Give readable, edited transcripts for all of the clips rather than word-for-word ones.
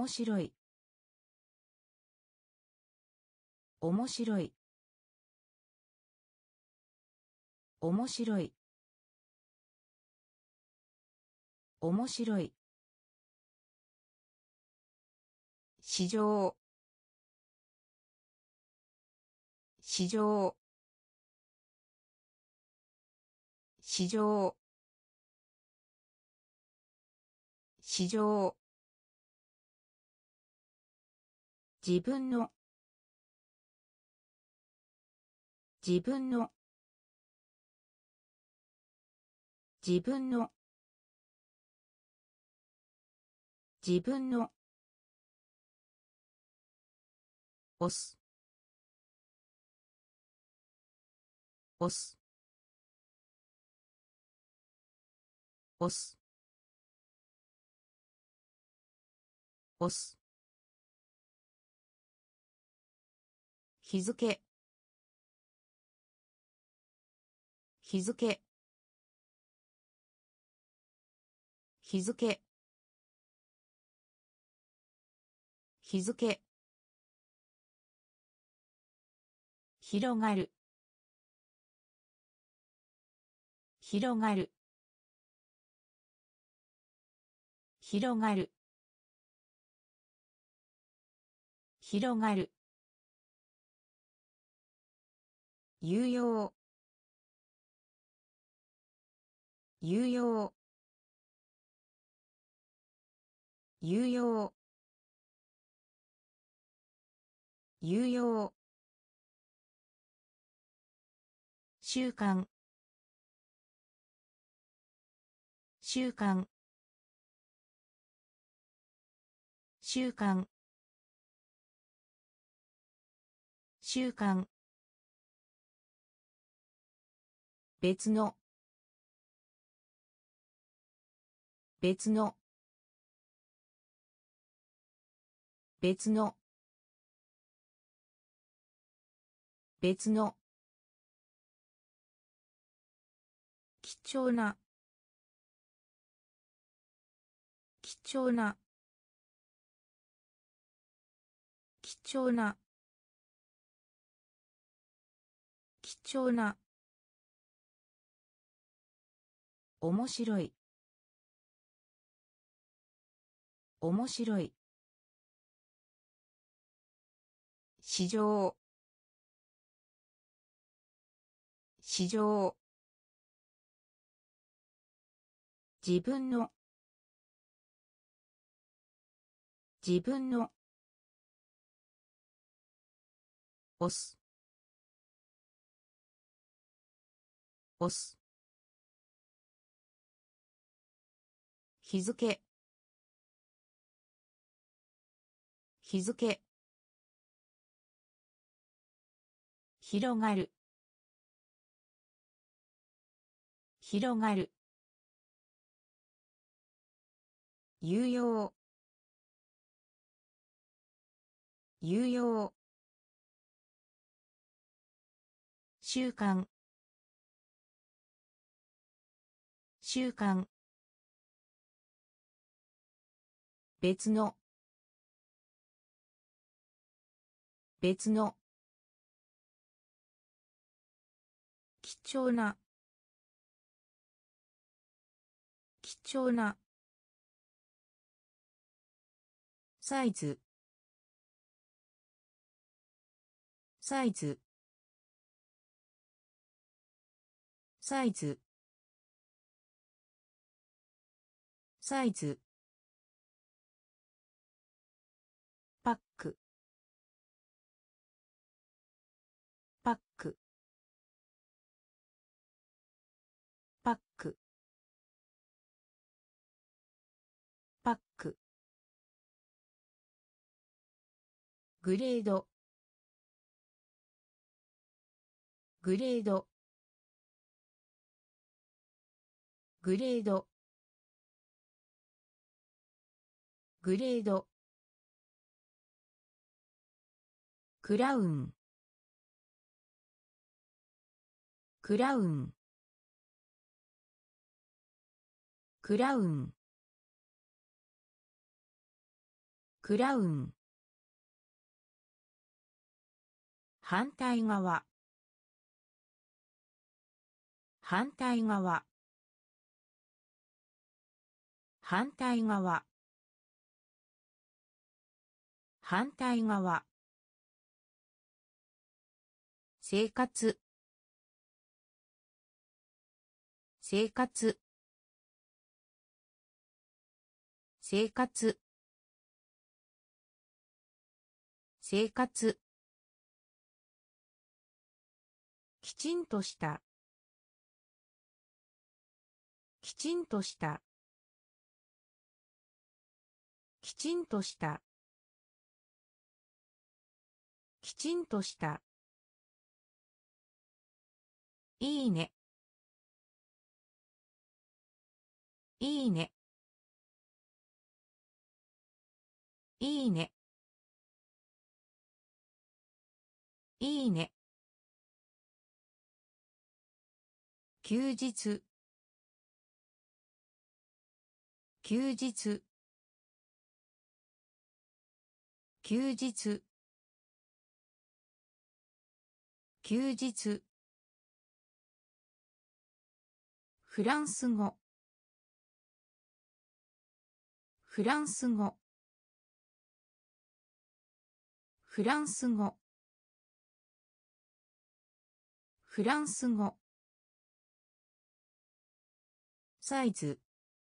面白い面白い面白い面白い市場市場市場市場自分の自分の自分の自分の押す押す押す押す日付日付日付日付広がる広がる広がる広がる有用有用有用有用習慣習慣習慣習慣別の別の別の別の貴重な貴重な貴重な貴重な面白い面白い市場市場自分の自分の押す押す日付日付広がる広がる有用有用習慣習慣別の別の貴重な貴重なサイズサイズサイズサイズパックパックパックパックグレードグレードグレードグレードクラウンクラウンクラウンクラウン、反対側、反対側、反対側、反対側、生活、生活、生活、生活、きちんとした、きちんとした、きちんとした、きちんとした、いいね、いいね、いいね、いいね、休日、休日、休日、休日、フランス語、フランス語、フランス語、フランス語、サイズ、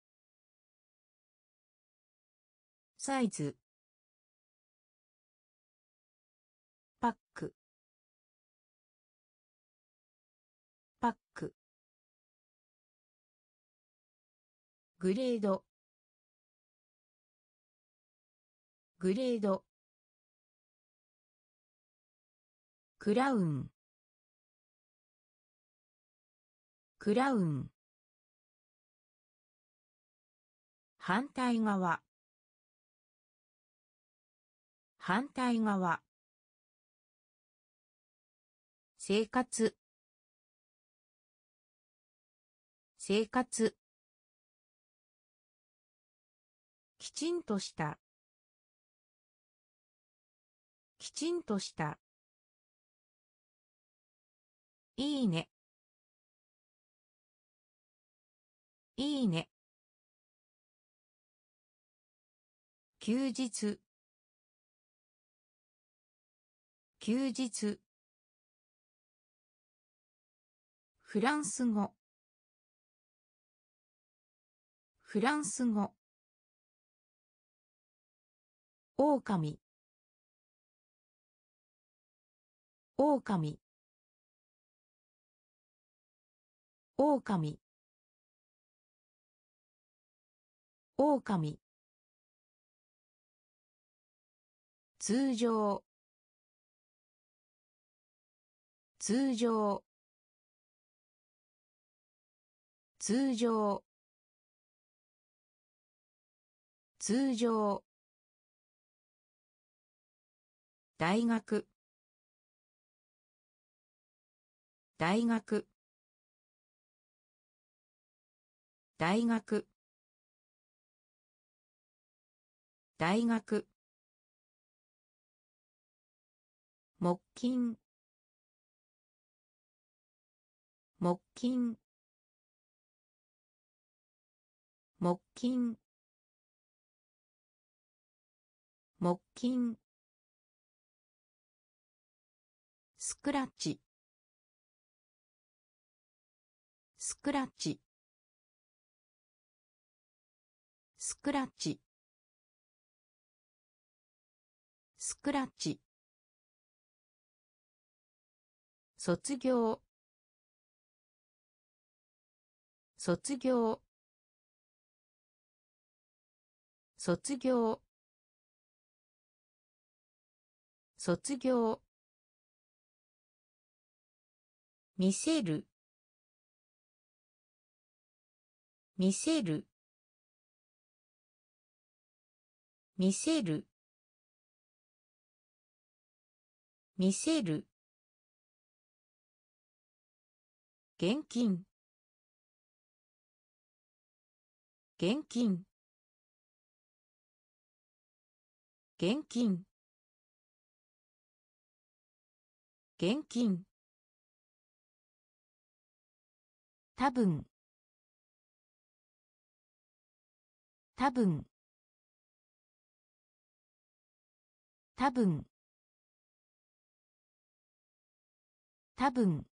サイズ、パック、パック、グレード、グレード、クラウン、クラウン、反対側、反対側、生活、生活、きちんとした、きちんとした、いいね、いいね、休日、休日、フランス語、フランス語、狼、狼、狼、狼、通常、通常、通常、通常、大学、大学、大学、大学、木琴、木琴、木琴、木琴、スクラッチ、スクラッチ、スクラッチ、スクラッチ、卒業、卒業、卒業、卒業、見せる、見せる、見せる、見せる、現金、現金、 現金現金多分多分多分多分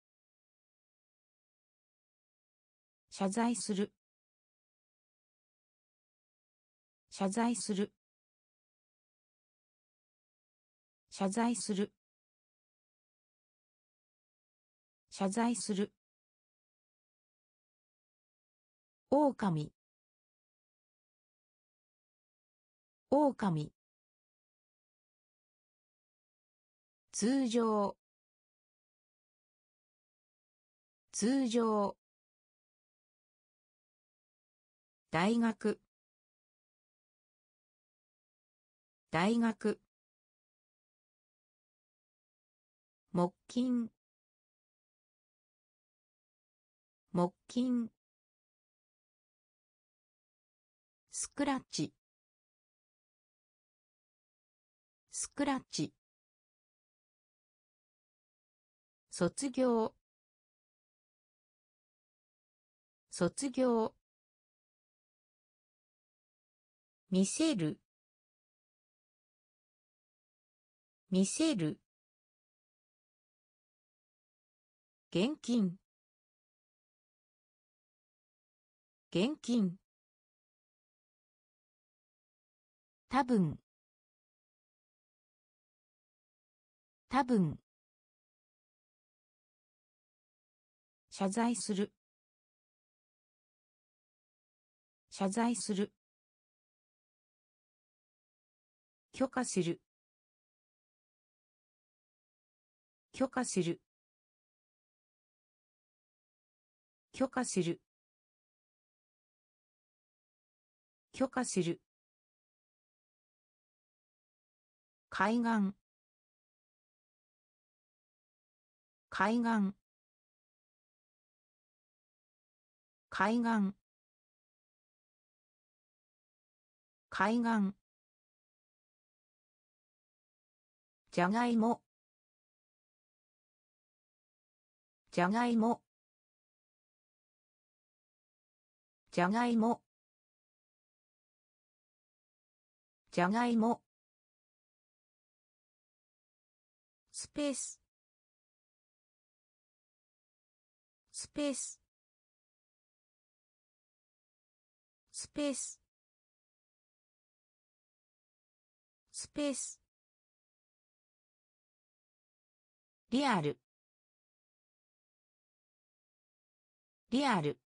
謝罪する謝罪する謝罪する謝罪する狼狼通常通常大学大学木金木金スクラッチスクラッチ卒業卒業見せる見せる現金現金多分多分謝罪する謝罪する許可する許可する許可する許可する海岸海岸海岸海岸じゃがいもじゃがいもじゃがいもじゃがいもスペーススペーススペーススペースリアルリアル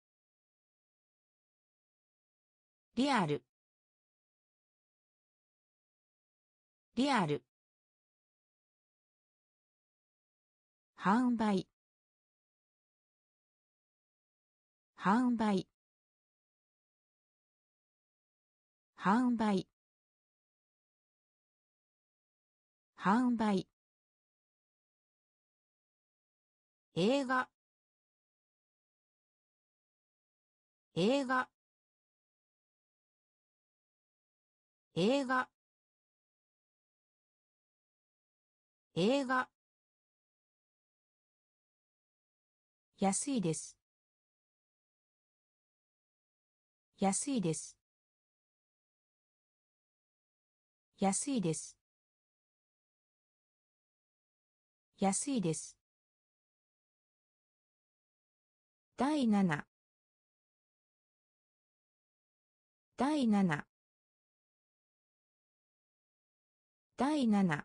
リアルリアル販売販売販売販売映画映画映画映画安いです安いです安いです安いです第7第7第7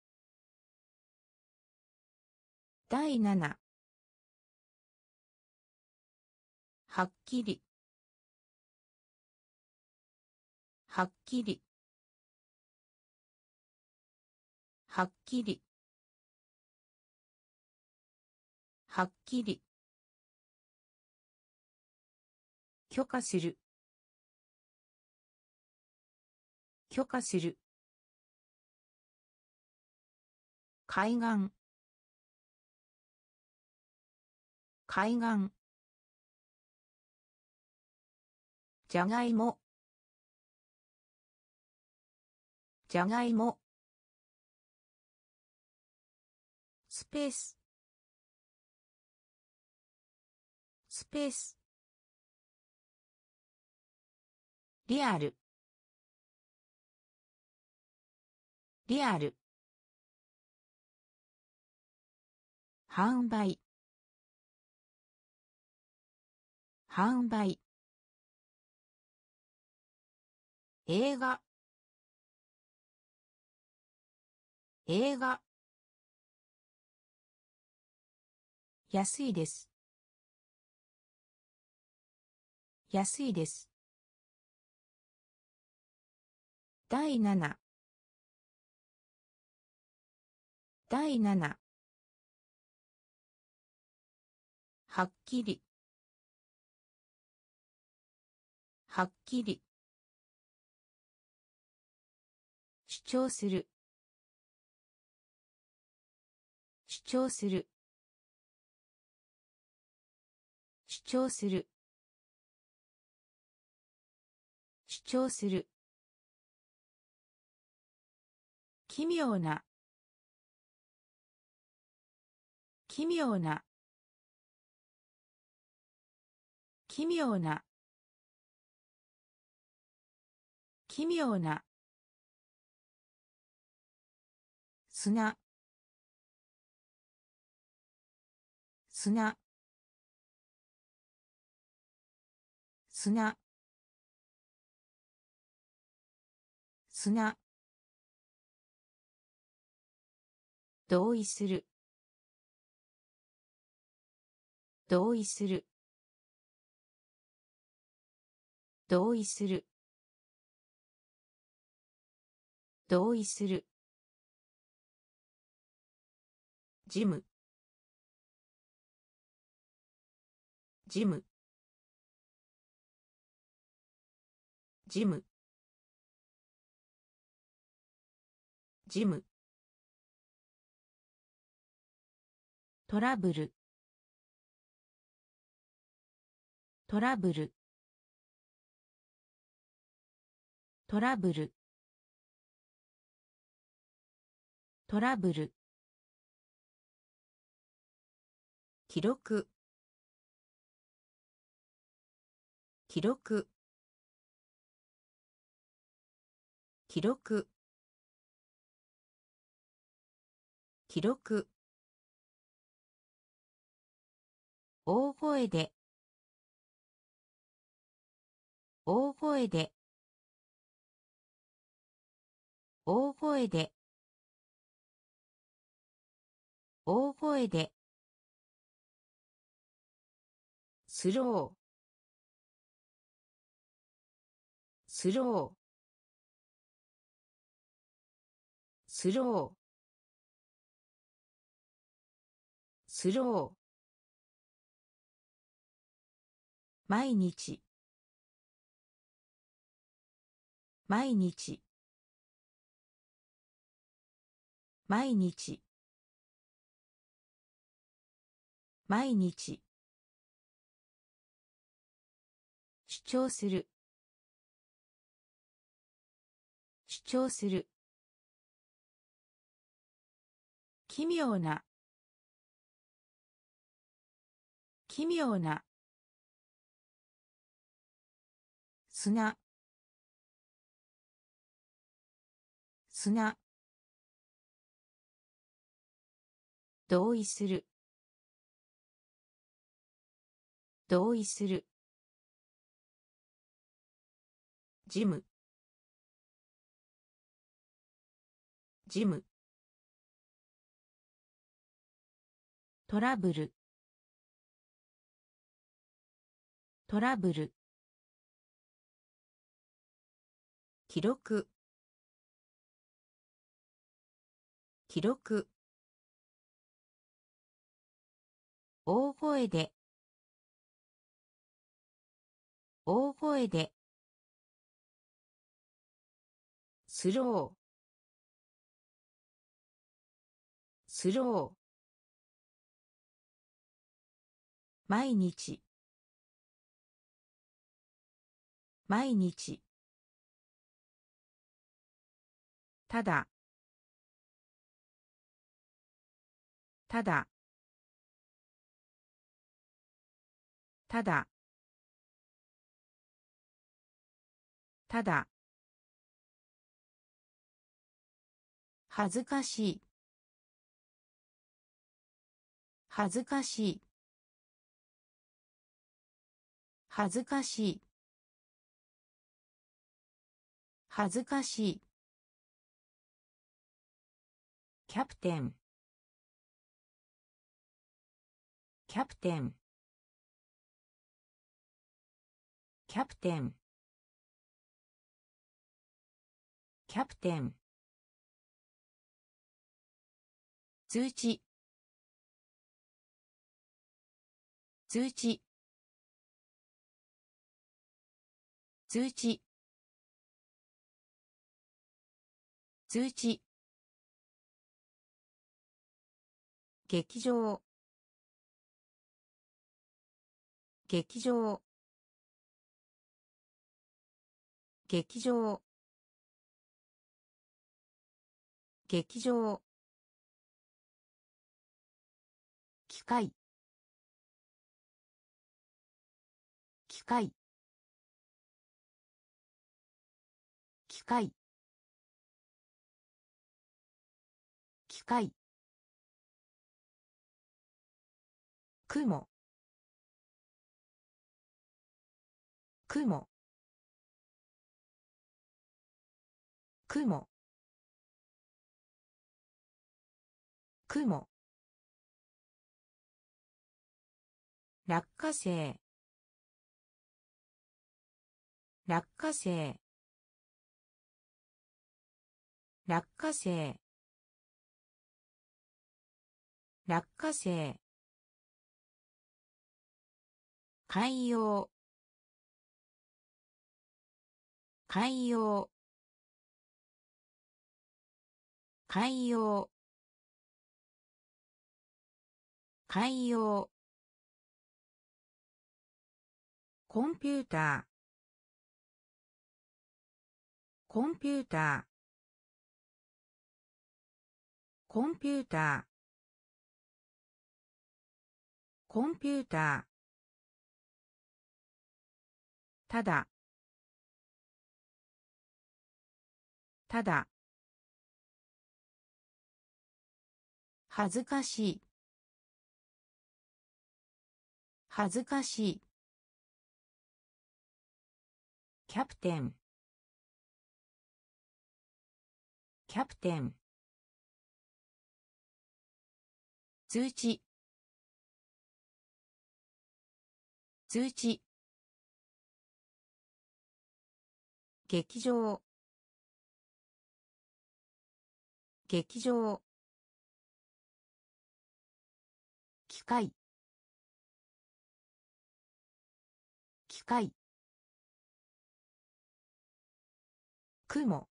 第7はっきりはっきりはっきりはっきり許可する許可する海岸海岸じゃがいもじゃがいも、スペース、スペース、リアル、リアル、販売、販売、映画、映画、安いです、安いです。第7、第7、はっきり、はっきり、主張する、主張する、主張する、主張する。奇妙な、奇妙な、奇妙な、奇妙な。砂、砂、砂、砂。同意する、同意する、同意する、同意する。ジム、ジム、ジム、ジム。トラブル、トラブル、トラブル、トラブル。記録、記録、記録、記録。大声で、大声で、大声で、大声で。スロー、スロー、スロー、スロー。毎日、毎日、毎日、毎日。主張する、主張する。奇妙な、奇妙な。砂、砂。同意する、同意する。ジム、ジム。トラブル、トラブル。記録、記録。大声で、大声で。スロー、スロー。毎日、毎日。 ただただただただ恥ずかしい恥ずかしい恥ずかしい恥ずかしいキャプテンキャプテンキャプテンキャプテン通知通知通知通知劇場劇場劇場劇場機械機械機械機械雲雲雲雲落花生落花生落花生落花生海洋海洋海洋海洋コンピューターコンピューターコンピューターコンピューターただただ恥ずかしい恥ずかしいキャプテンキャプテン通知通知劇場劇場機械機械雲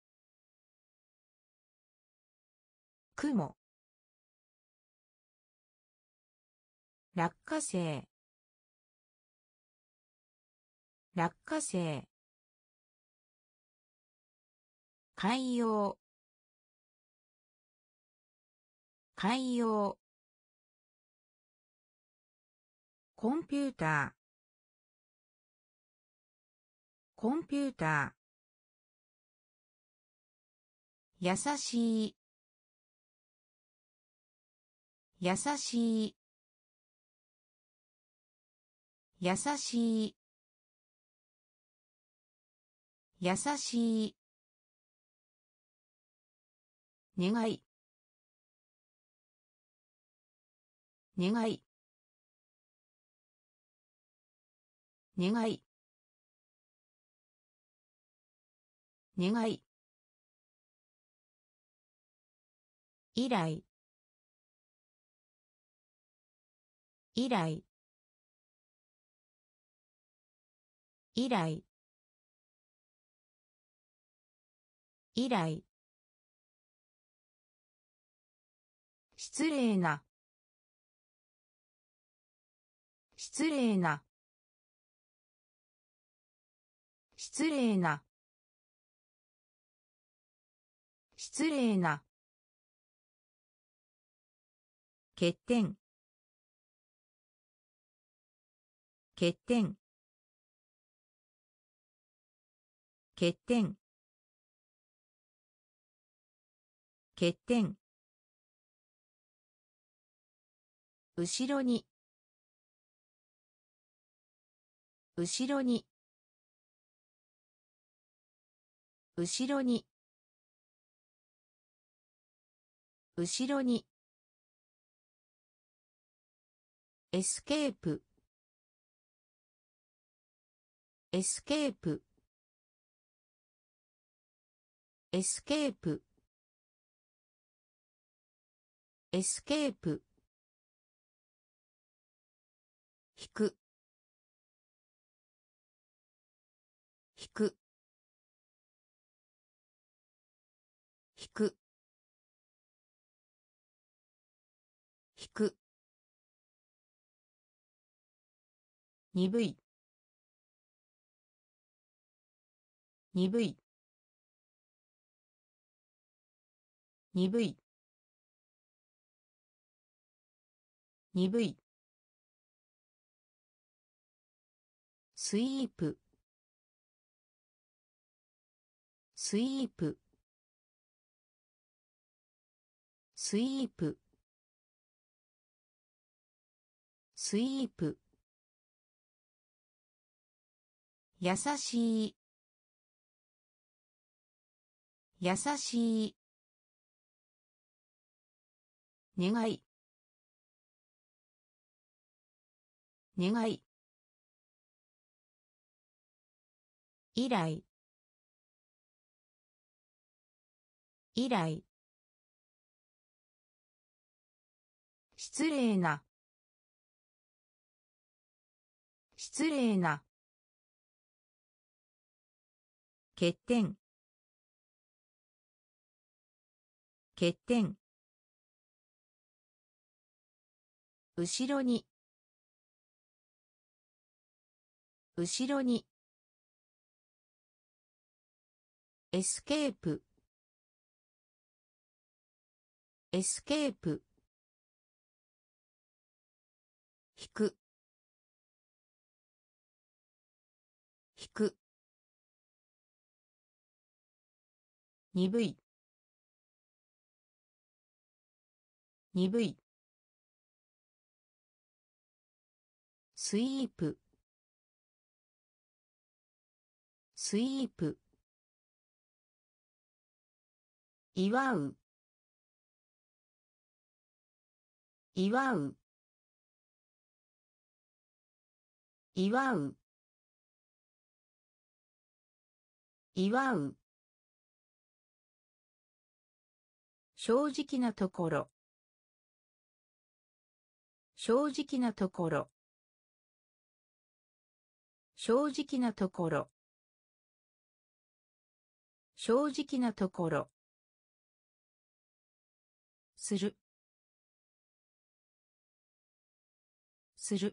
雲落花生落花生海洋海洋コンピューターコンピューター優しい優しい優しい優しい願い願い願い願い依頼依頼依頼依頼失礼な失礼な失礼な失礼な。欠点。欠点。欠点。欠点。後ろに。後ろに。後ろに。後ろに。エスケープ。エスケープ。エスケープ。エスケープ。引く。引く。引く。引く。鈍い。鈍い。鈍い。鈍い。スイープ。スイープ。スイープ。スイープ。優しい。優しい。願い。願い。依頼。依頼。失礼な。失礼な。欠点。欠点。後ろに。後ろに。エスケープ。エスケープ。引く。引く。鈍い。鈍い。スイープ。スイープ。祝う。祝う。祝う。祝う。正直なところ。正直なところ。正直なところ。正直なところ。する。する。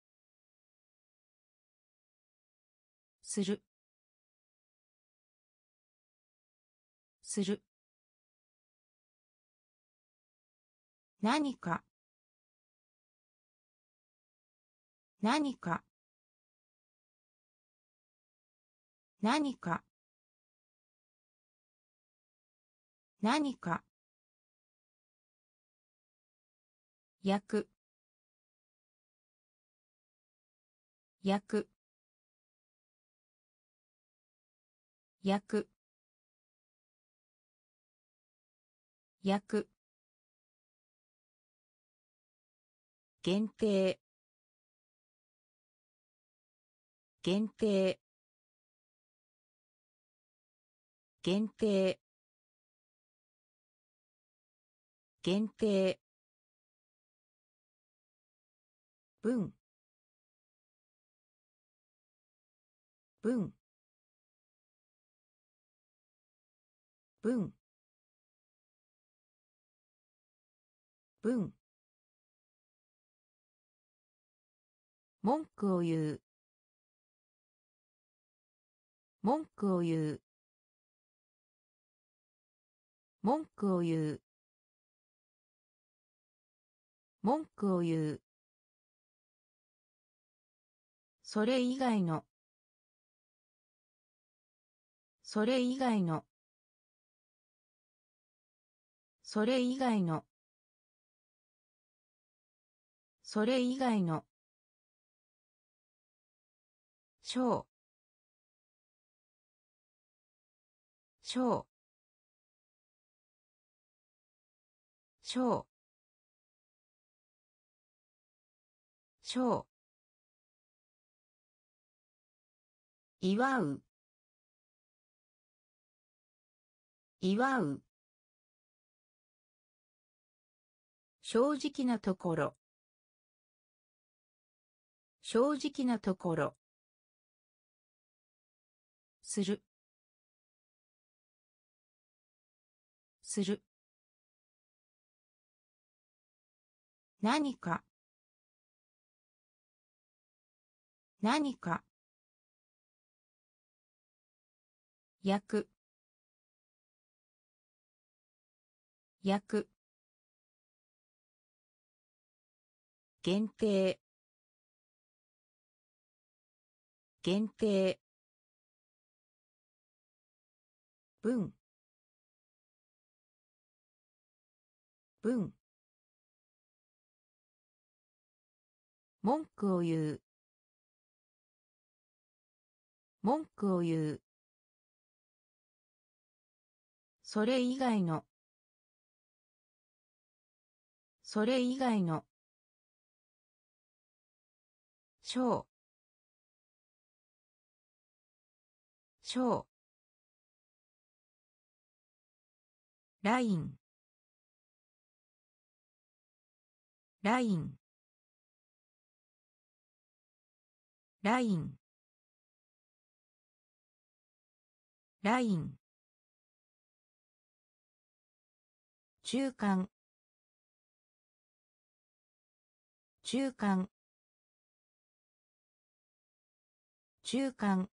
する。する。何か。何か。何か。何か。焼く。焼く。焼く。焼く。限定。限定。限定。限定。文。文。文。文。文句を言う。文句を言う。 文句を言う。文句を言う。それ以外の。それ以外の。それ以外の。それ以外の。小。小。小。小。祝う。祝う。正直なところ。正直なところ。する。する。何か。何か。焼く。焼く。限定。限定。文。文。文句を言う。文句を言う。それ以外の。それ以外の。小。小。ライン。ライン。ライン。ライン。中間。中間。中間。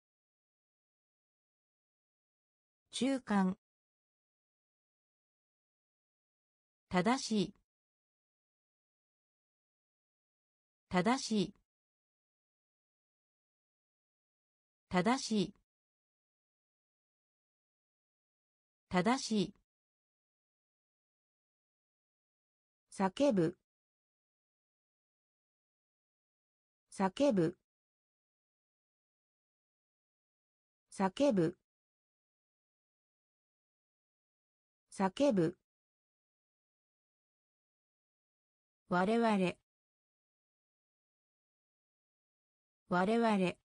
中間。正しい。正しい。正しい。正しい。叫ぶ。叫ぶ。叫ぶ。叫ぶ。我々。我々。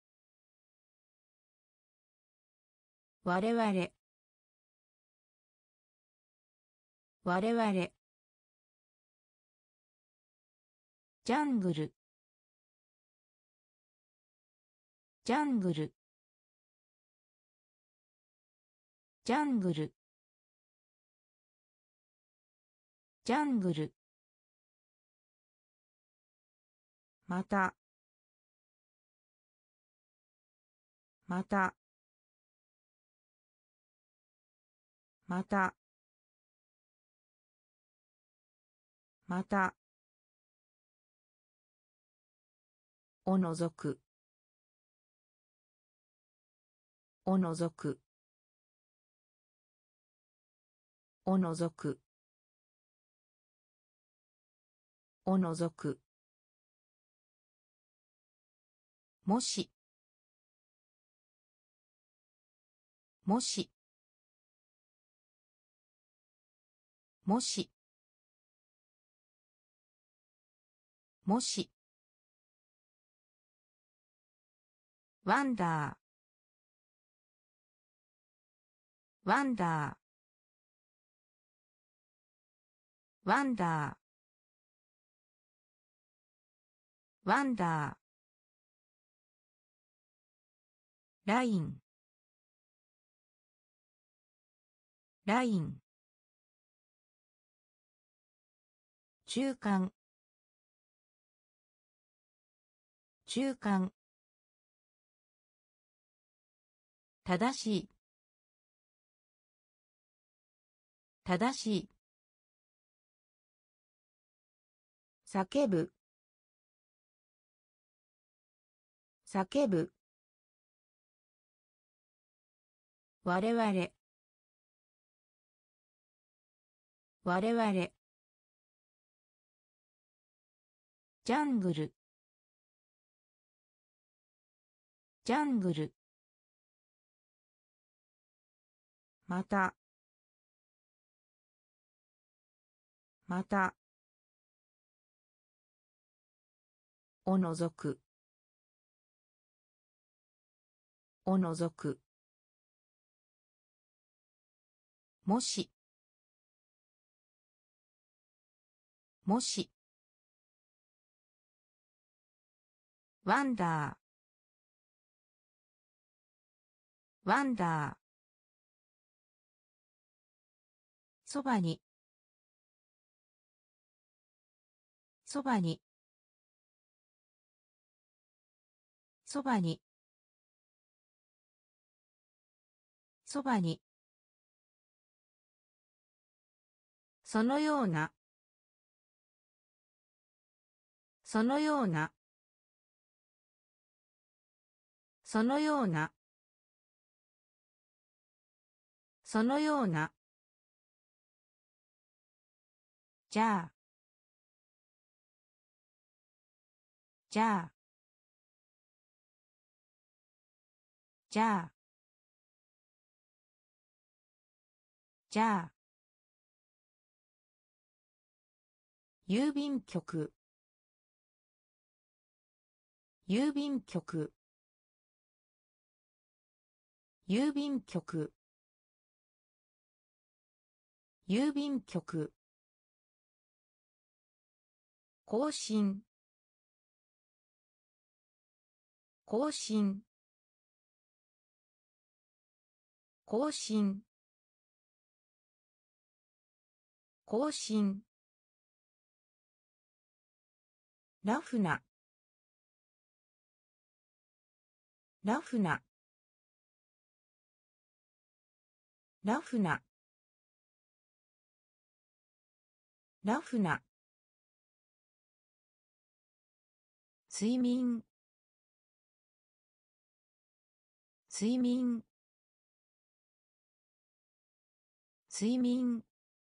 我々。我々。ジャングル。ジャングル。ジャングル。ジャングル。また。また。また。また。おのぞく。おのぞく。おのぞく。おのぞく。もし。もし。もし。もし。ワンダー。ワンダー。ワンダー。ワンダー。ライン。ライン。中間。中間。正しい。 正しい。叫ぶ。叫ぶ。我々。我々。ジャングル。ジャングル。また。また。おのぞく。おのぞく。もし。もし。ワンダー。ワンダー。そばに。そばに。そばに。そばに。そのような。そのような。そのような。そのような。じゃあ。じゃあ。じゃあ。じゃあ。郵便局。郵便局。郵便局。郵便局。更新。更新。更新。更新。ラフな。ラフな。ラフな。ラフな。睡眠。睡眠。睡眠。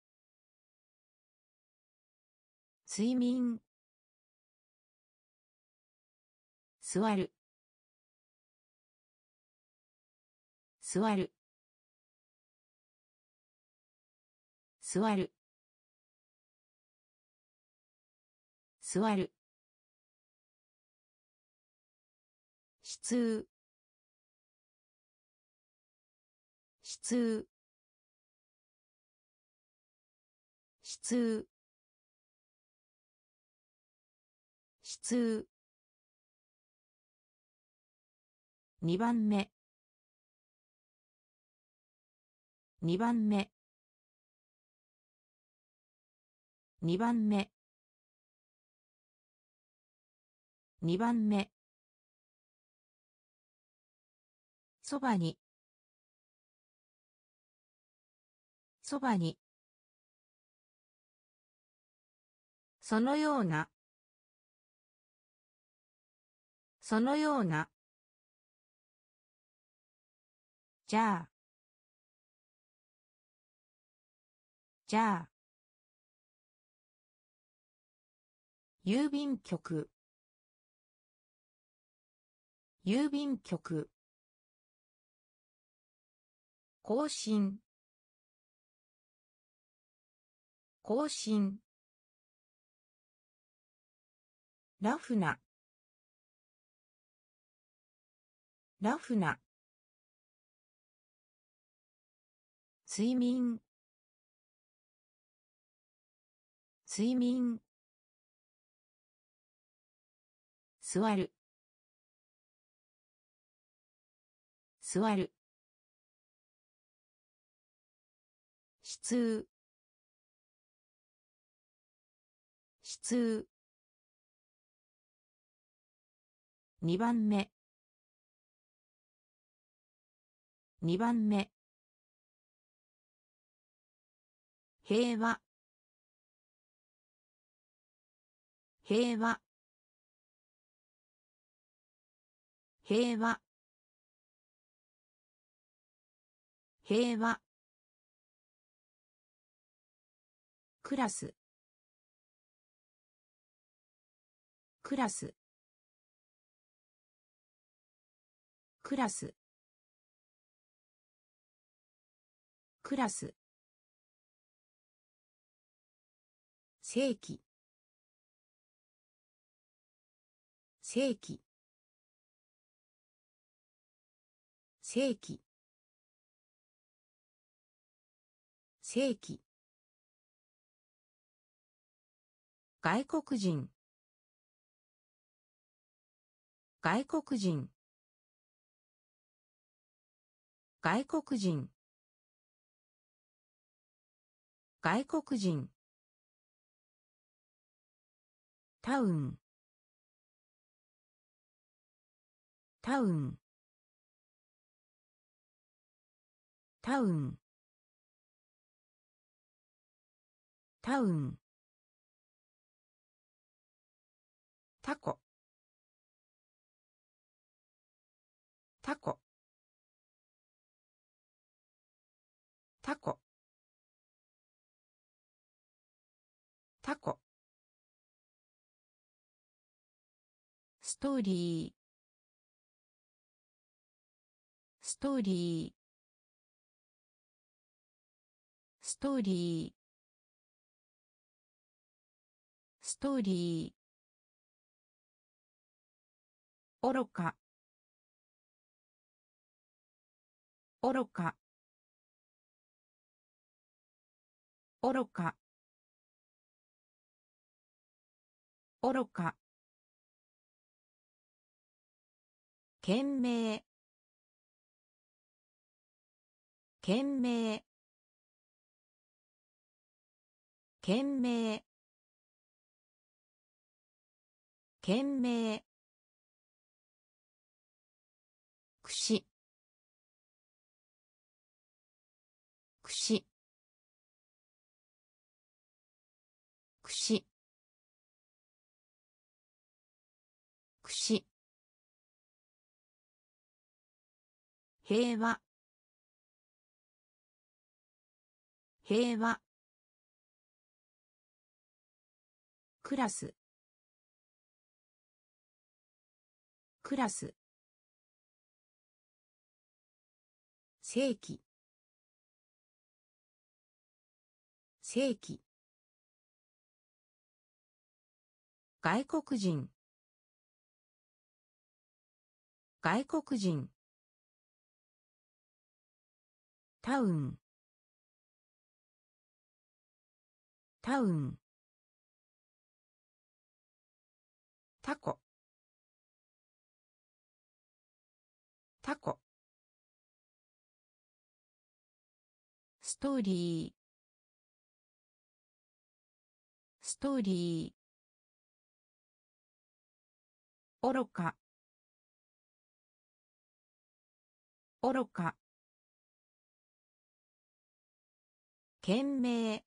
睡眠。座る。座る。座る。座る。質。質。質。質。2番目。2番目。2番目。2番目。そばに。そばに。そのような。そのような。じゃあ。じゃあ。郵便局。郵便局。更新。更新。ラフな。ラフな。睡眠。睡眠。座る。座る。質。質。2番目。2番目。 平和平和平和平和クラスクラスクラスクラス世紀世紀世紀世紀外国人外国人外国人外国人タウンタウンタウンタウンタコタコタコタコストーリーストーリーストーリーストーリー愚か愚か愚か愚か懸命懸命懸命懸命くしくしくしくし平和平和クラスクラス世紀世紀外国人外国人タウンタウンタコタコストーリーストーリー愚か愚か懸命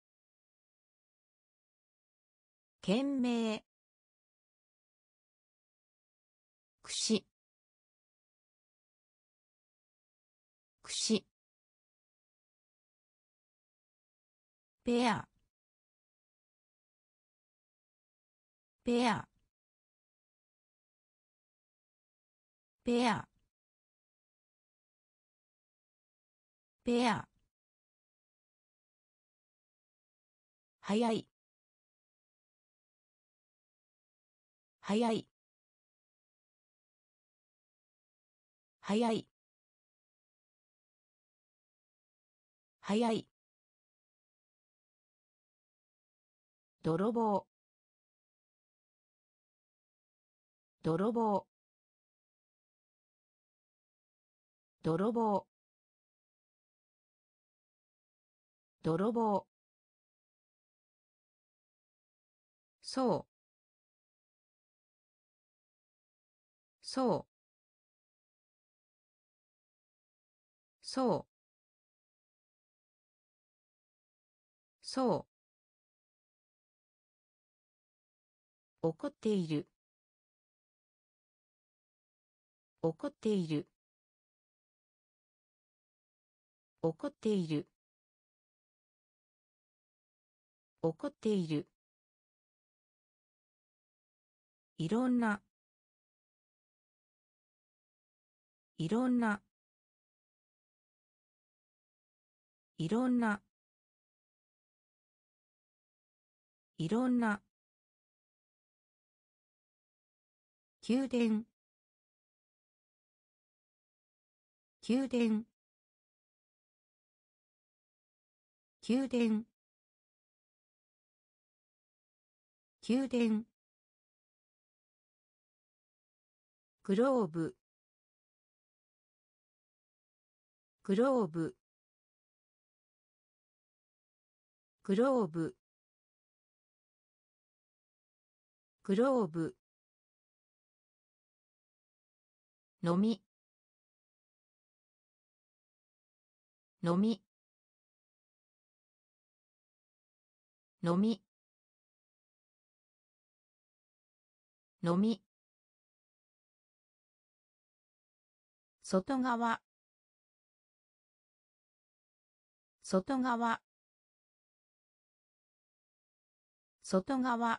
懸命くしくしペアペアペアペア早い早い早い早い泥棒泥棒泥棒泥棒そうそうそうそう。怒っている。怒っている。怒っている。怒っている。いろんな。いろんな。いろんな。いろんな。宮殿。宮殿。宮殿。宮殿。グローブ。グローブ。グローブ。グローブ。飲み。飲み。飲み。飲み。外側。外側。外側。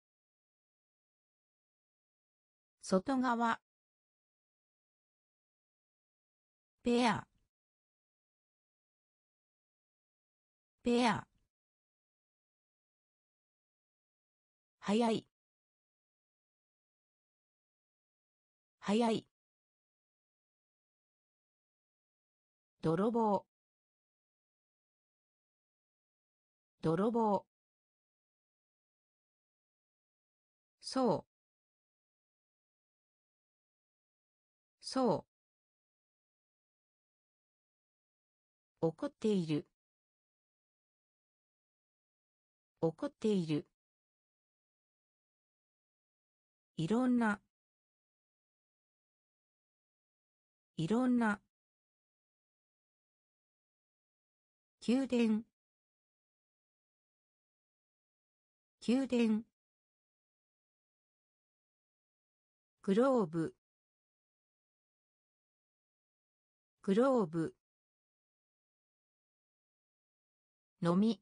外側。ペア。ペア。早い。早い。泥棒。泥棒。そう。そう。怒っている。怒っている。いろんな。いろんな。宮殿。宮殿。グローブ。グローブ。飲み。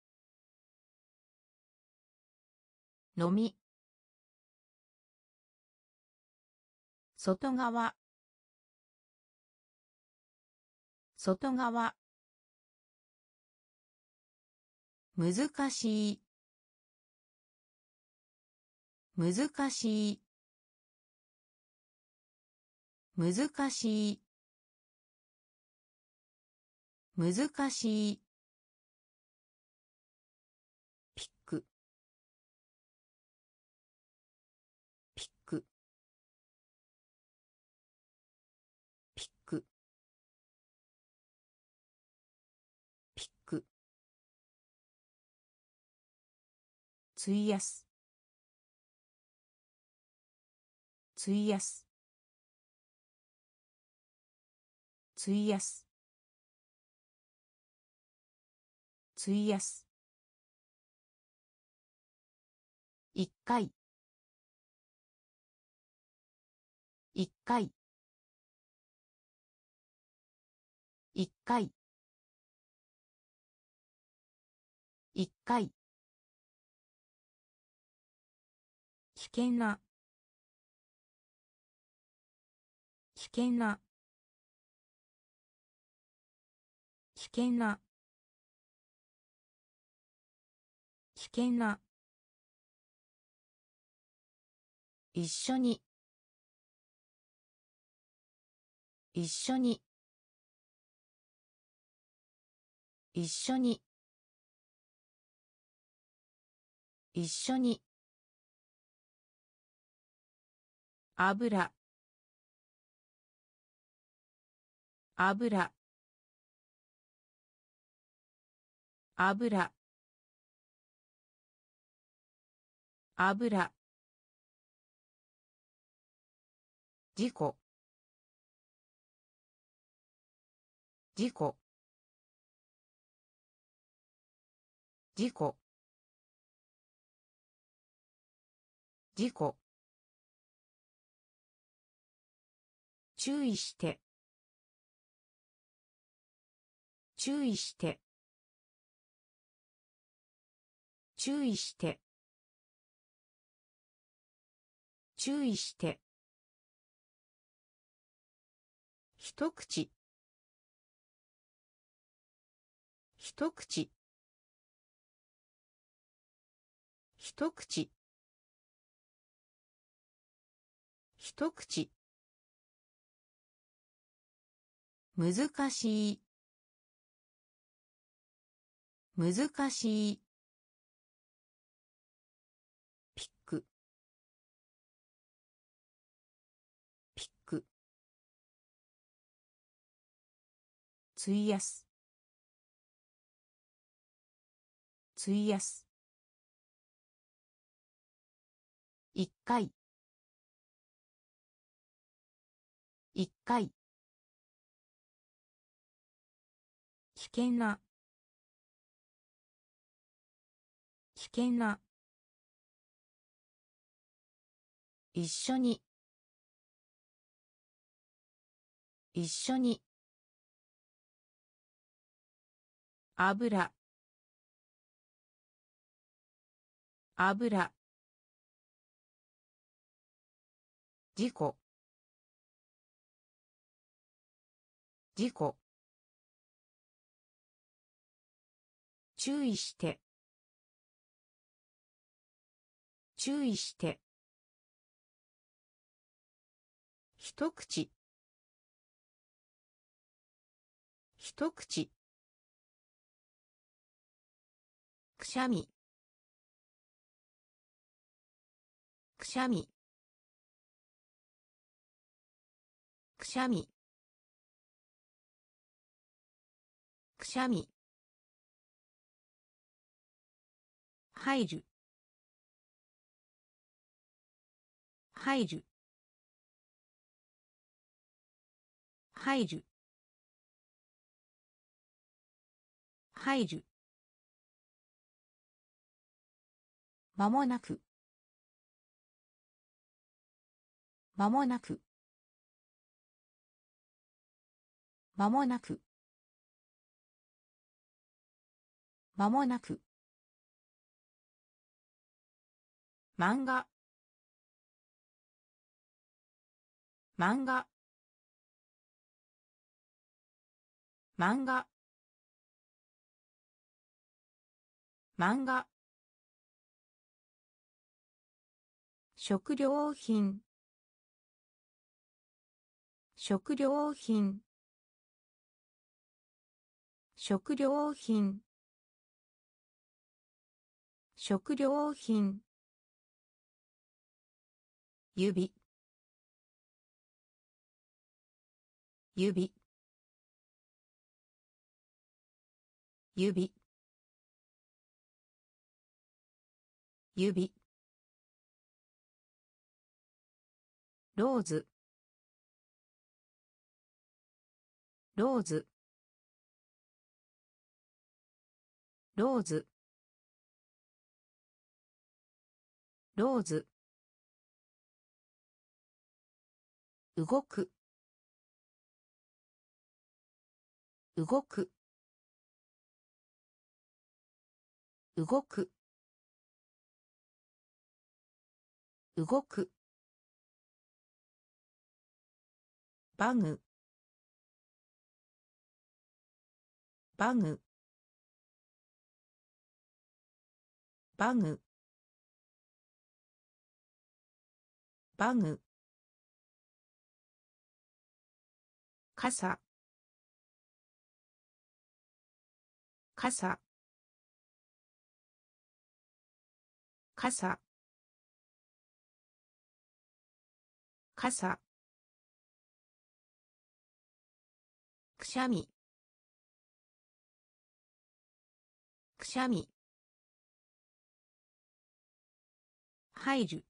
飲み。外側。外側。難しい。難しい。難しい。難しい。ピック。ピック。ピック。ピック。費やす。費やす。費やす。費やす。一回。一回。一回。一回。危険な。危険な。危険な。危険な。一緒に。一緒に。一緒に。一緒に。油。油。油。油。事故。事故。 事故事故注意して注意して注意して注意して一口一口一口一口難しい難しいピックピック費やす費やす一回一回危険な危険な一緒に一緒に油油事故事故注意して注意して一口一口くしゃみくしゃみくしゃみくしゃみ入る入る入る入る間もなく間もなく間もなく間もなく漫画漫画漫画漫画食料品食料品食料品食料品指指指指ローズローズローズローズ動く動く動く動くバグバグバグバグ傘傘傘傘くしゃみくしゃみ入る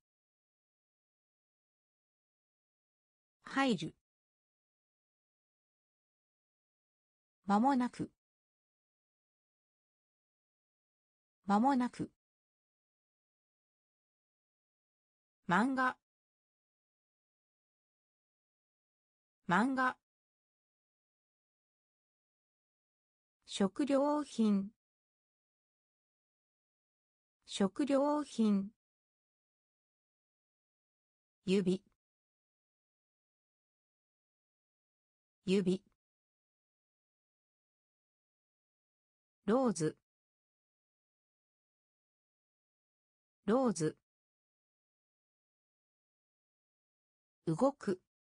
入る間もなくまもなく漫画漫画食料品食料品指指ローズローズ動く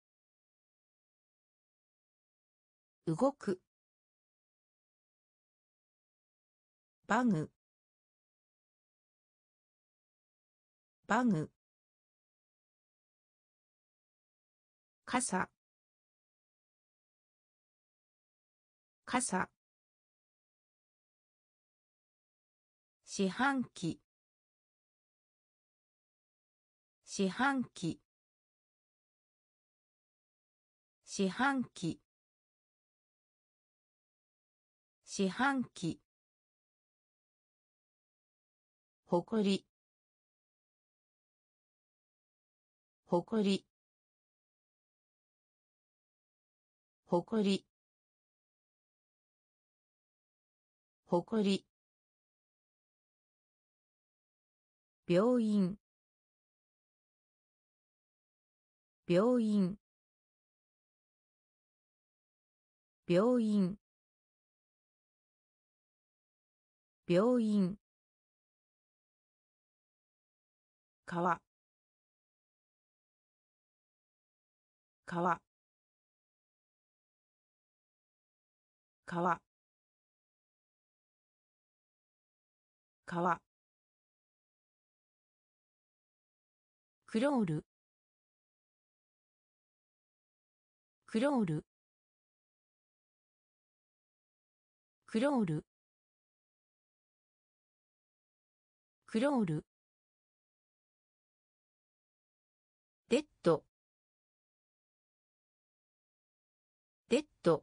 動くバグバグ傘傘四半期四半期四半期四半期ほこりほこりほこりほこり病院病院病院病院川川川川クロールクロールクロールクロールデッドデッド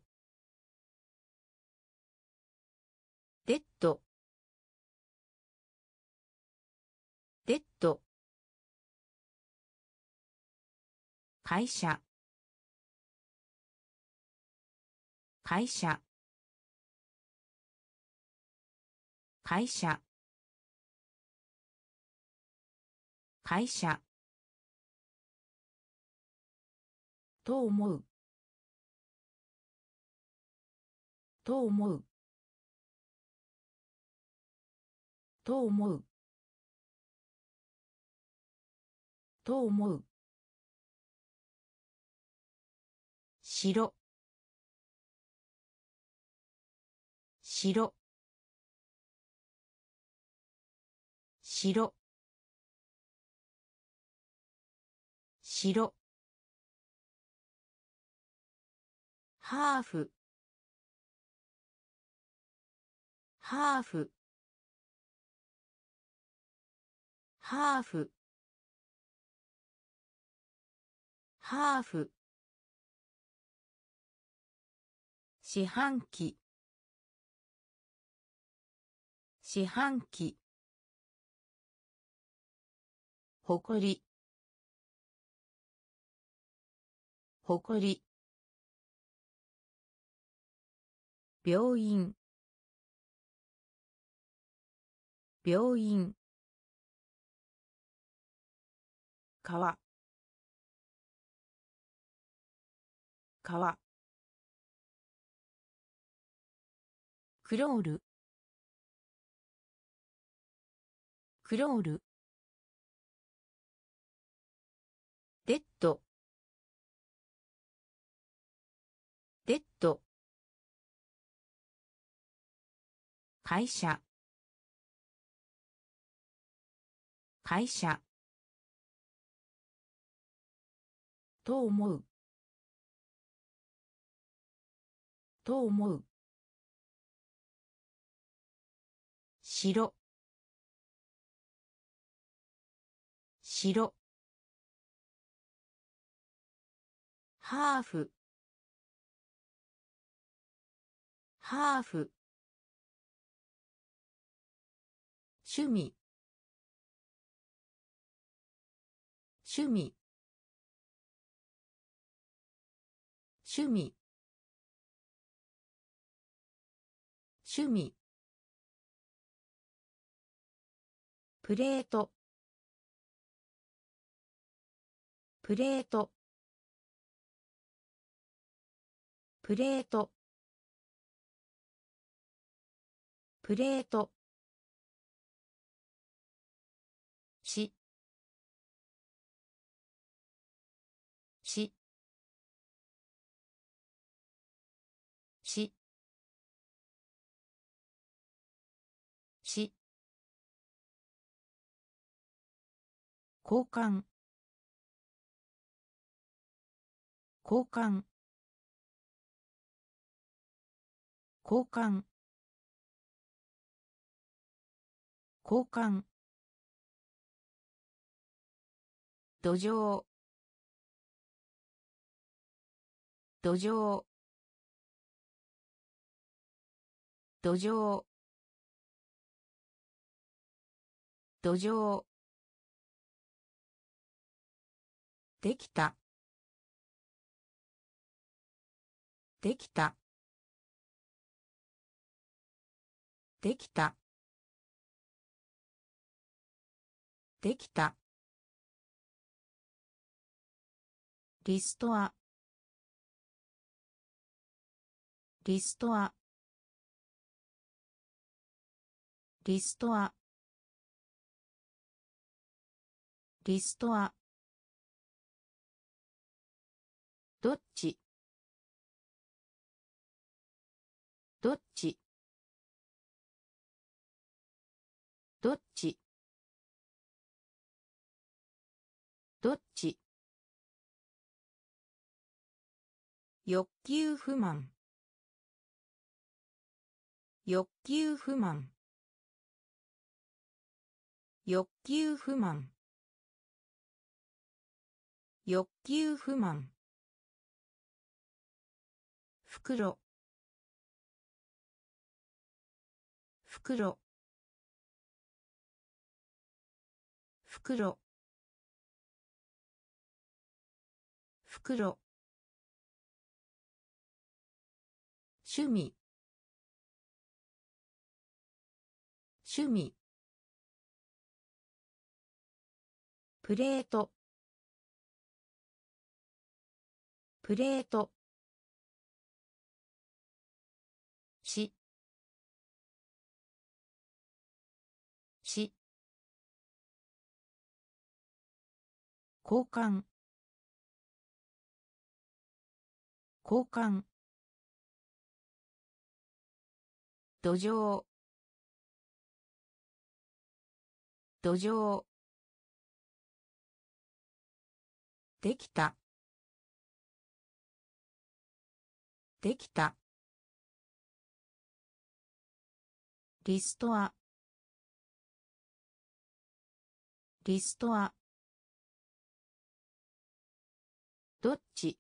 デッドデッド会社会社会社会社と思うと思うと思うと思う白白白白ハーフハーフハーフハーフ四半期四半期ほこりほこり病院病院川川クロールクロールデッドデッド会社会社と思うと思う白白ハーフハーフ趣味趣味趣味趣味プレートプレートプレートプレートしししし交換交換交換交換土壌土壌土壌土壌できたできたできたできたリストアリストアリストアリストアどっちどっちどっちどっち欲求不満欲求不満欲求不満欲求不満袋袋袋袋趣味趣味プレートプレートしし交換交換土壌土壌できたできたリストアリストアどっち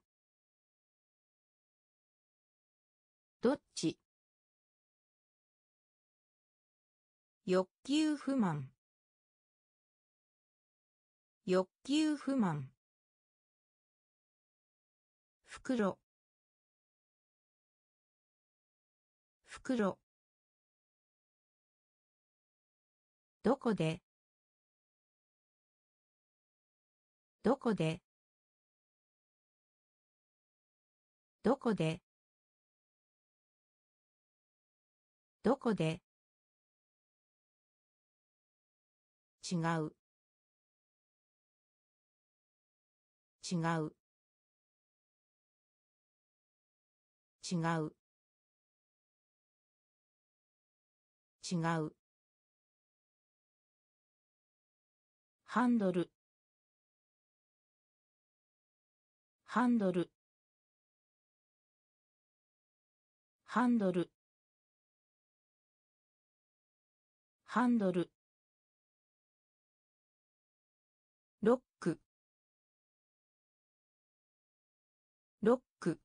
どっち欲求不満欲求不満袋袋どこでどこでどこでどこで違う違う違う違うハンドルハンドルハンドルハンドルロックロック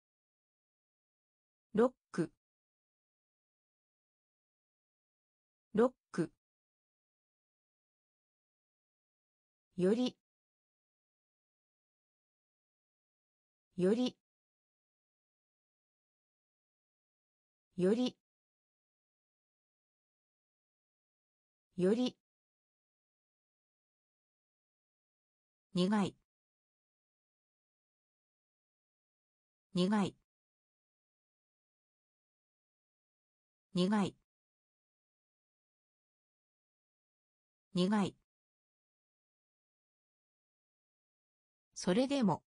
ロックよりよりよりより苦い苦い苦い苦いそれでも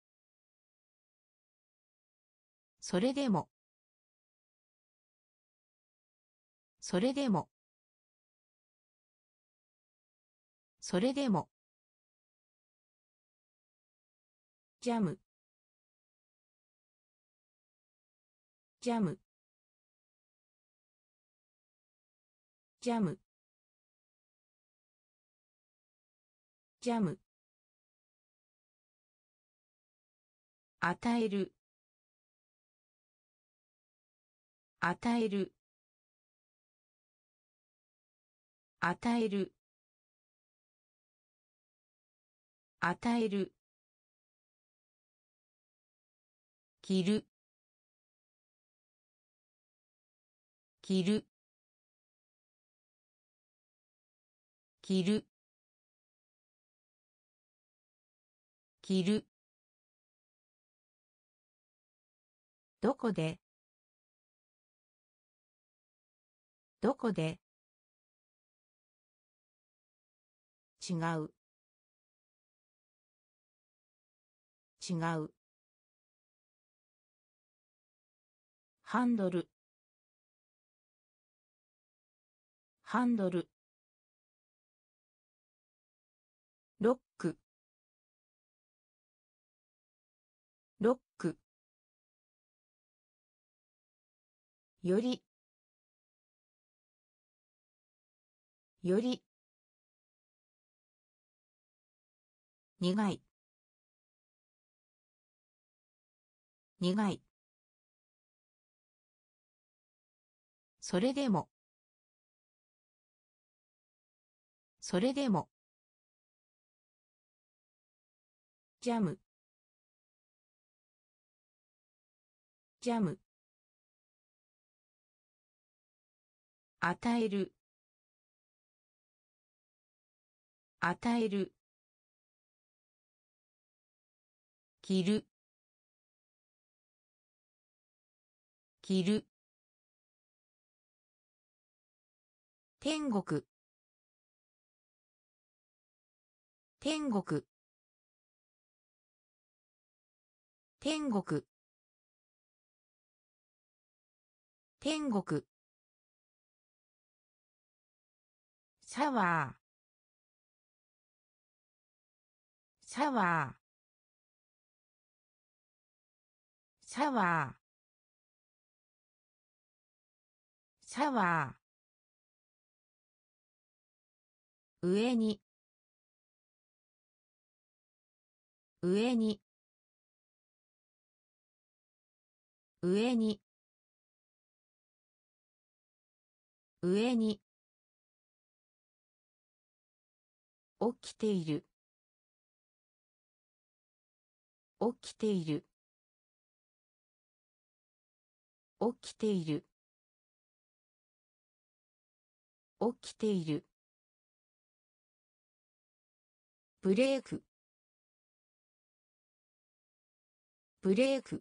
それでもそれでもそれでもジャムジャムジャムジャム与える与える与える与える着る着る着る着るどこでどこで違う違うハンドルハンドルロックロックよりより苦い苦いそれでもそれでもジャムジャム与える与える着る着る天国天国天国天国シャワーシャワーシャワーシャワー上に上に上に上に起きている起きている起きている起きているブレークブレーク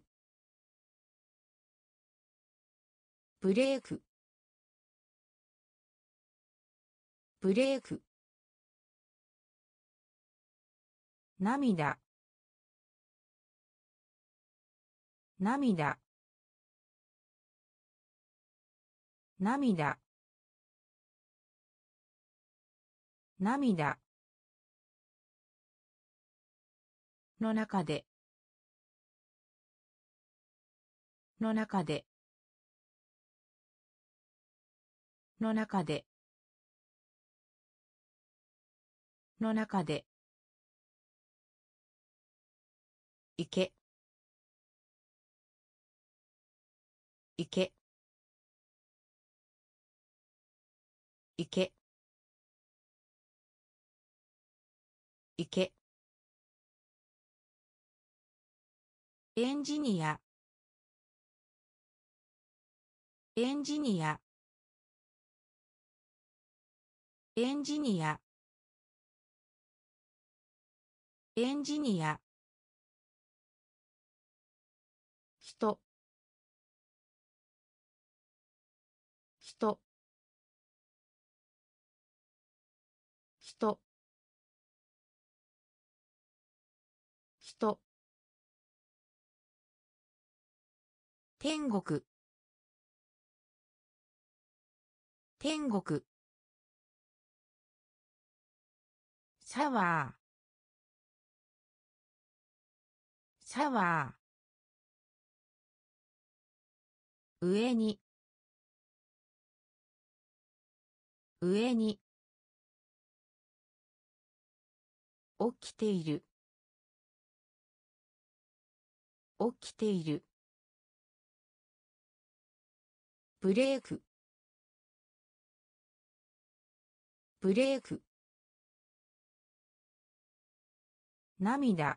ブレークブレーク涙涙涙涙の中での中での中での中で行け行け行け池、 エンジニア、エンジニア、エンジニア、エンジニア、 人、人、人、人、 天国、天国、シャワー、シャワー、上に、上に、起きている、起きている、ブレーク、ブレーク、涙、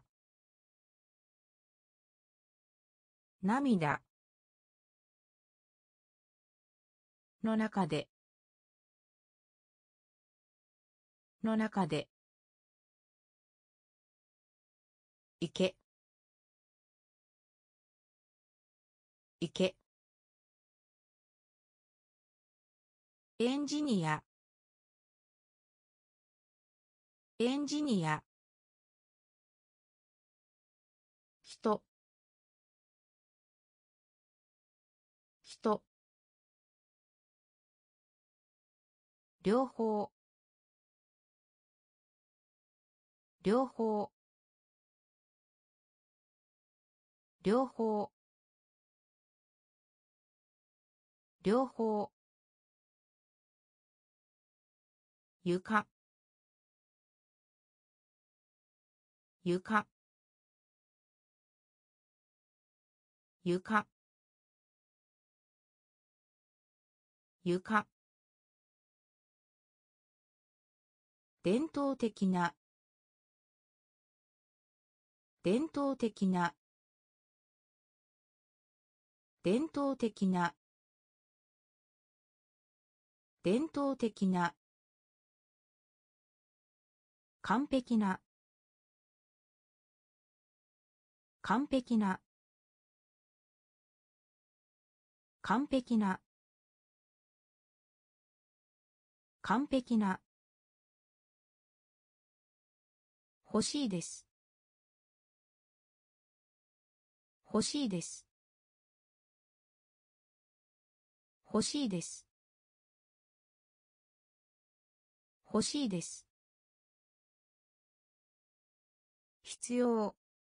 涙、 の中で、の中で、池、池、 エンジニア、エンジニア、 人、人、 両方、両方、両方、両方、床、床、床、床、伝統的な、伝統的な、伝統的な、伝統的な、完璧な、完璧な、完璧な、完璧な、欲しいです、欲しいです、欲しいです、欲しいです、必要、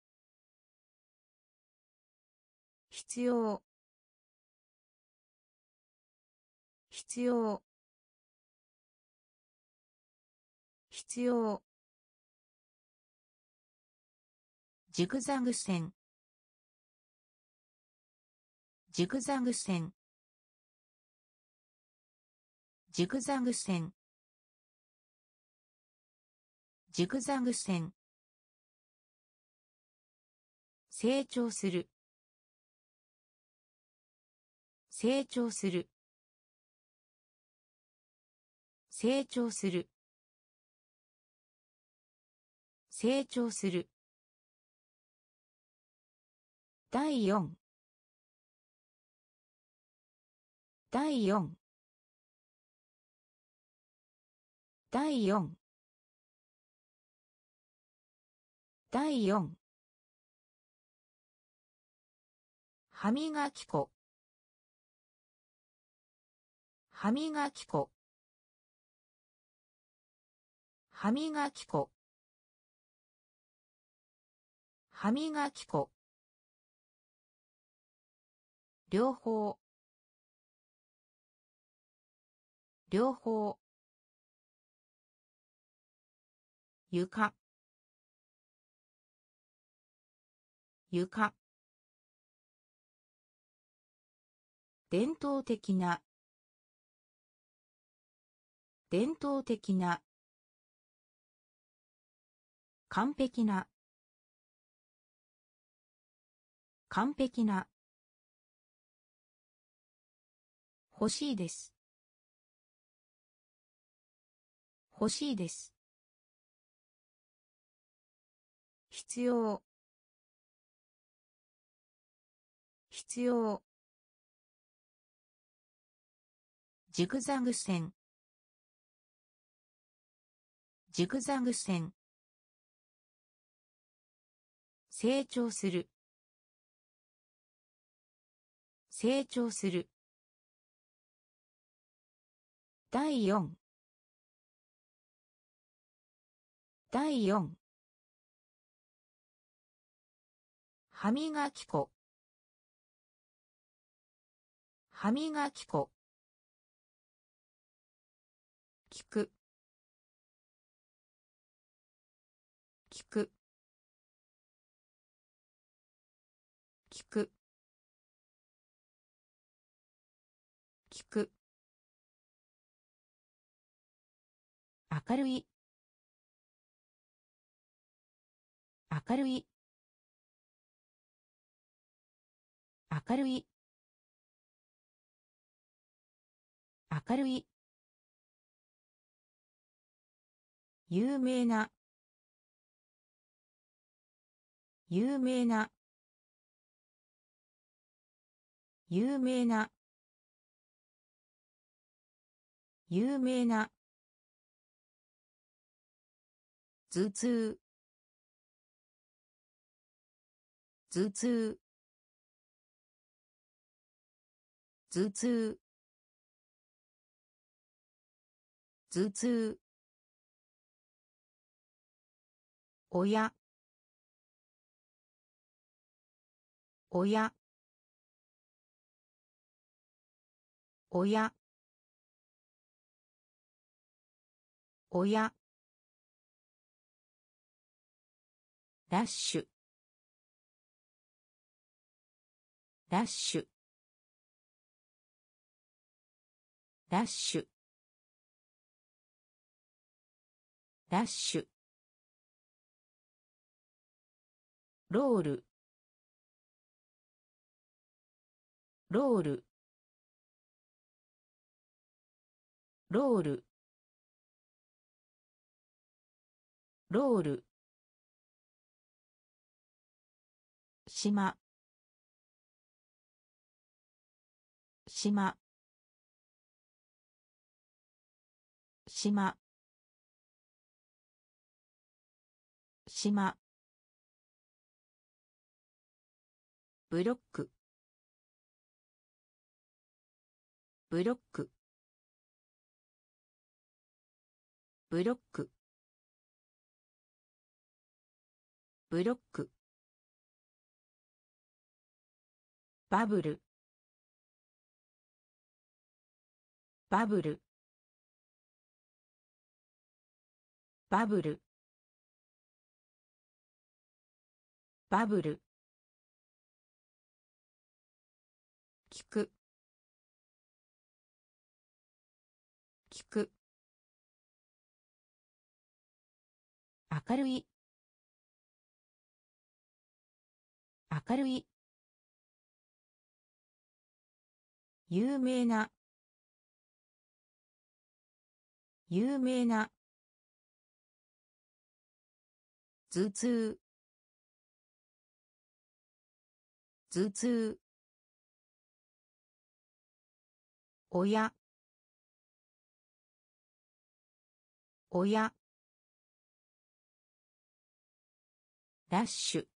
必要、必要、必要、ジグザグ線、ジグザグ線、ジグザグ線、ジグザグ線、成長する、成長する、成長する、成長する、第4、第4、第4、第4、歯磨き粉、歯磨き粉、歯磨き粉、歯磨き粉、両方、両方、床、床、伝統的な、伝統的な、 完璧な完璧な欲しいです欲しいです必要必要ジグザグ線ジグザグ線成長する成長する第4第4歯磨き粉歯磨き粉聞く聞く聞く聞く明るい明るい明るい明るい有名な有名な有名な有名な頭痛頭痛頭痛頭痛親親親親ラッシュラッシュラッシュラッシュロールロールロールロール島島島島ブロックブロックブロックブロックバブルバブルバブルバブル聞く聞く明るい明るい有名な有名な頭痛頭痛親親ラッシュ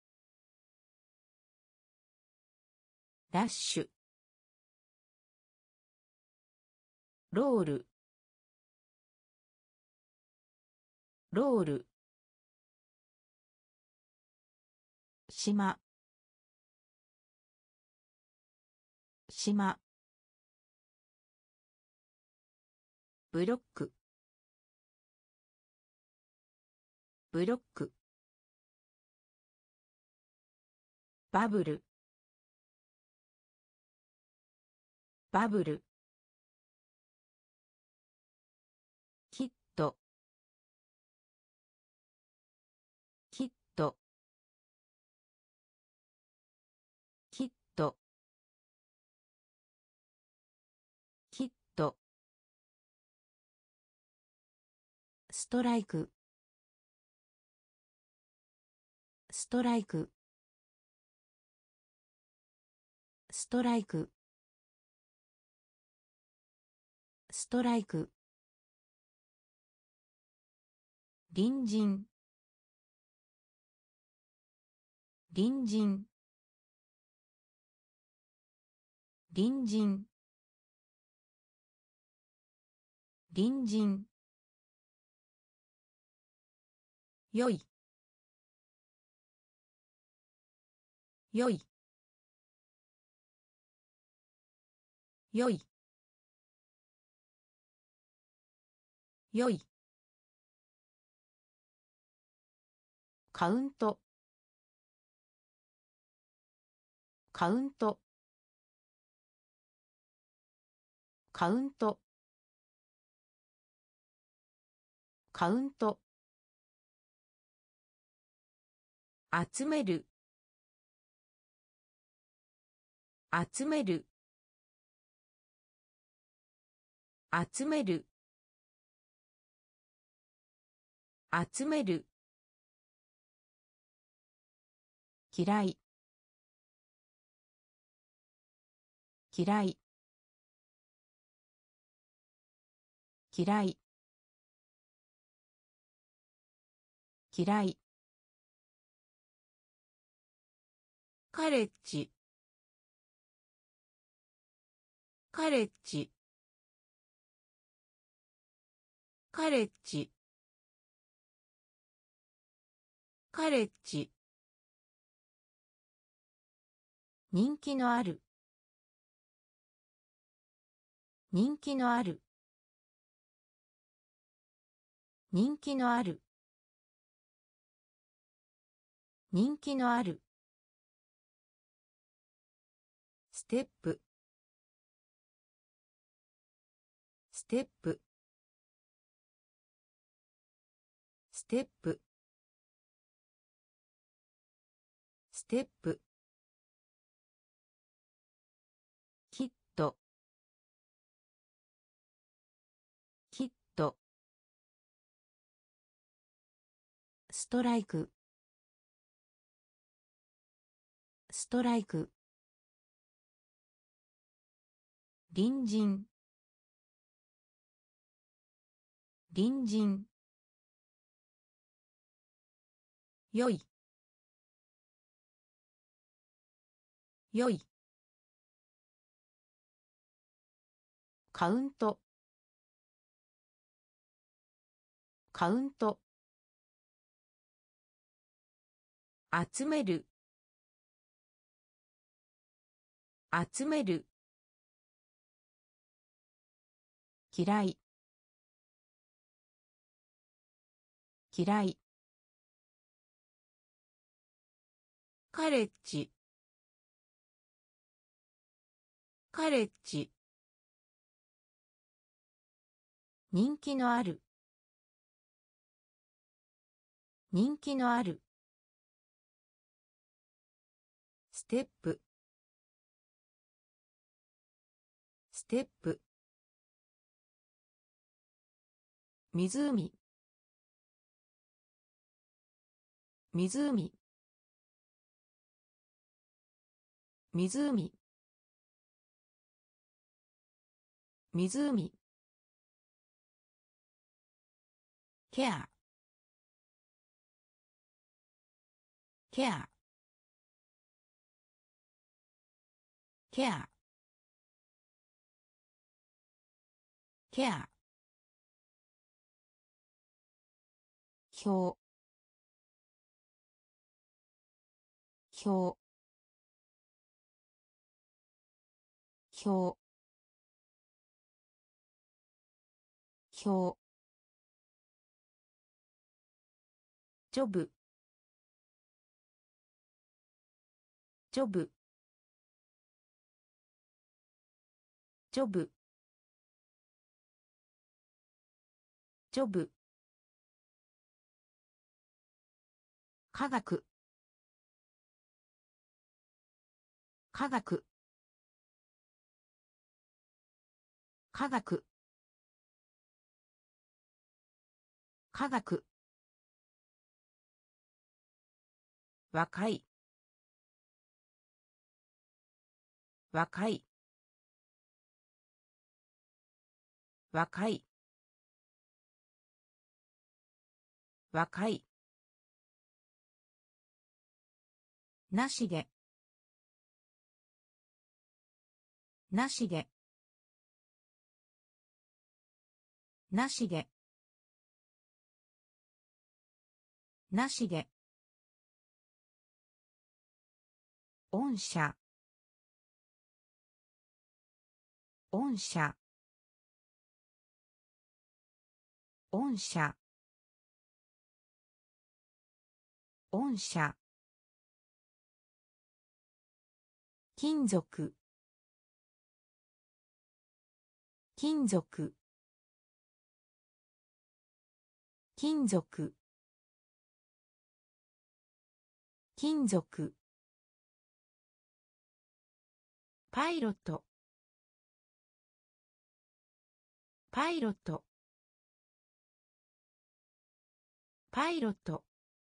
ラッシュロールロール島島ブロックブロックバブルバブルきっとストライクストライクストライクストライク隣人隣人隣人隣人よいよいよいよいカウントカウントカウントカウント集める集める集める集める嫌い嫌い嫌い嫌いカレッジカレッジカレッジカレッジ人気のある人気のある人気のある人気のあるステップステップステップステップきっときっとストライクストライク隣人隣人よいよいカウントカウント集める集める嫌い嫌いカレッジカレッジ人気のある人気のあるステップステップ湖湖湖湖ケアケアケアケア表表表表ジョブジョブジョブジョブ科学科学科学科学若い若い若い若いなしでなしでなしでなしで御社御社御社御社金属金属金属金属パイロットパイロットパイロット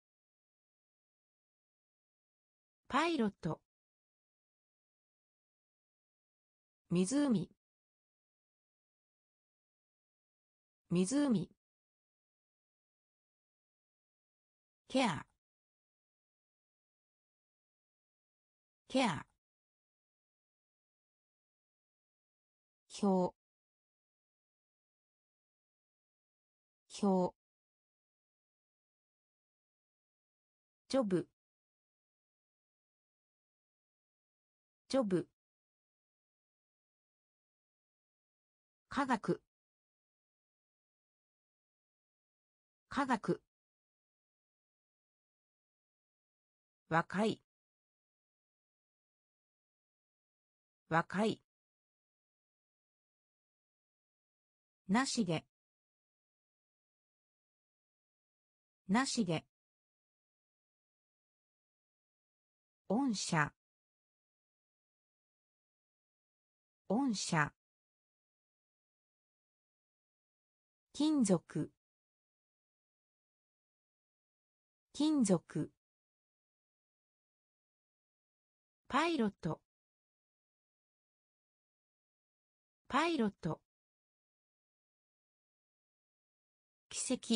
パイロット湖湖ケアケア表表ジョブジョブ科学科学若い若いなしでなしで御社御社金属金属パイロットパイロット奇跡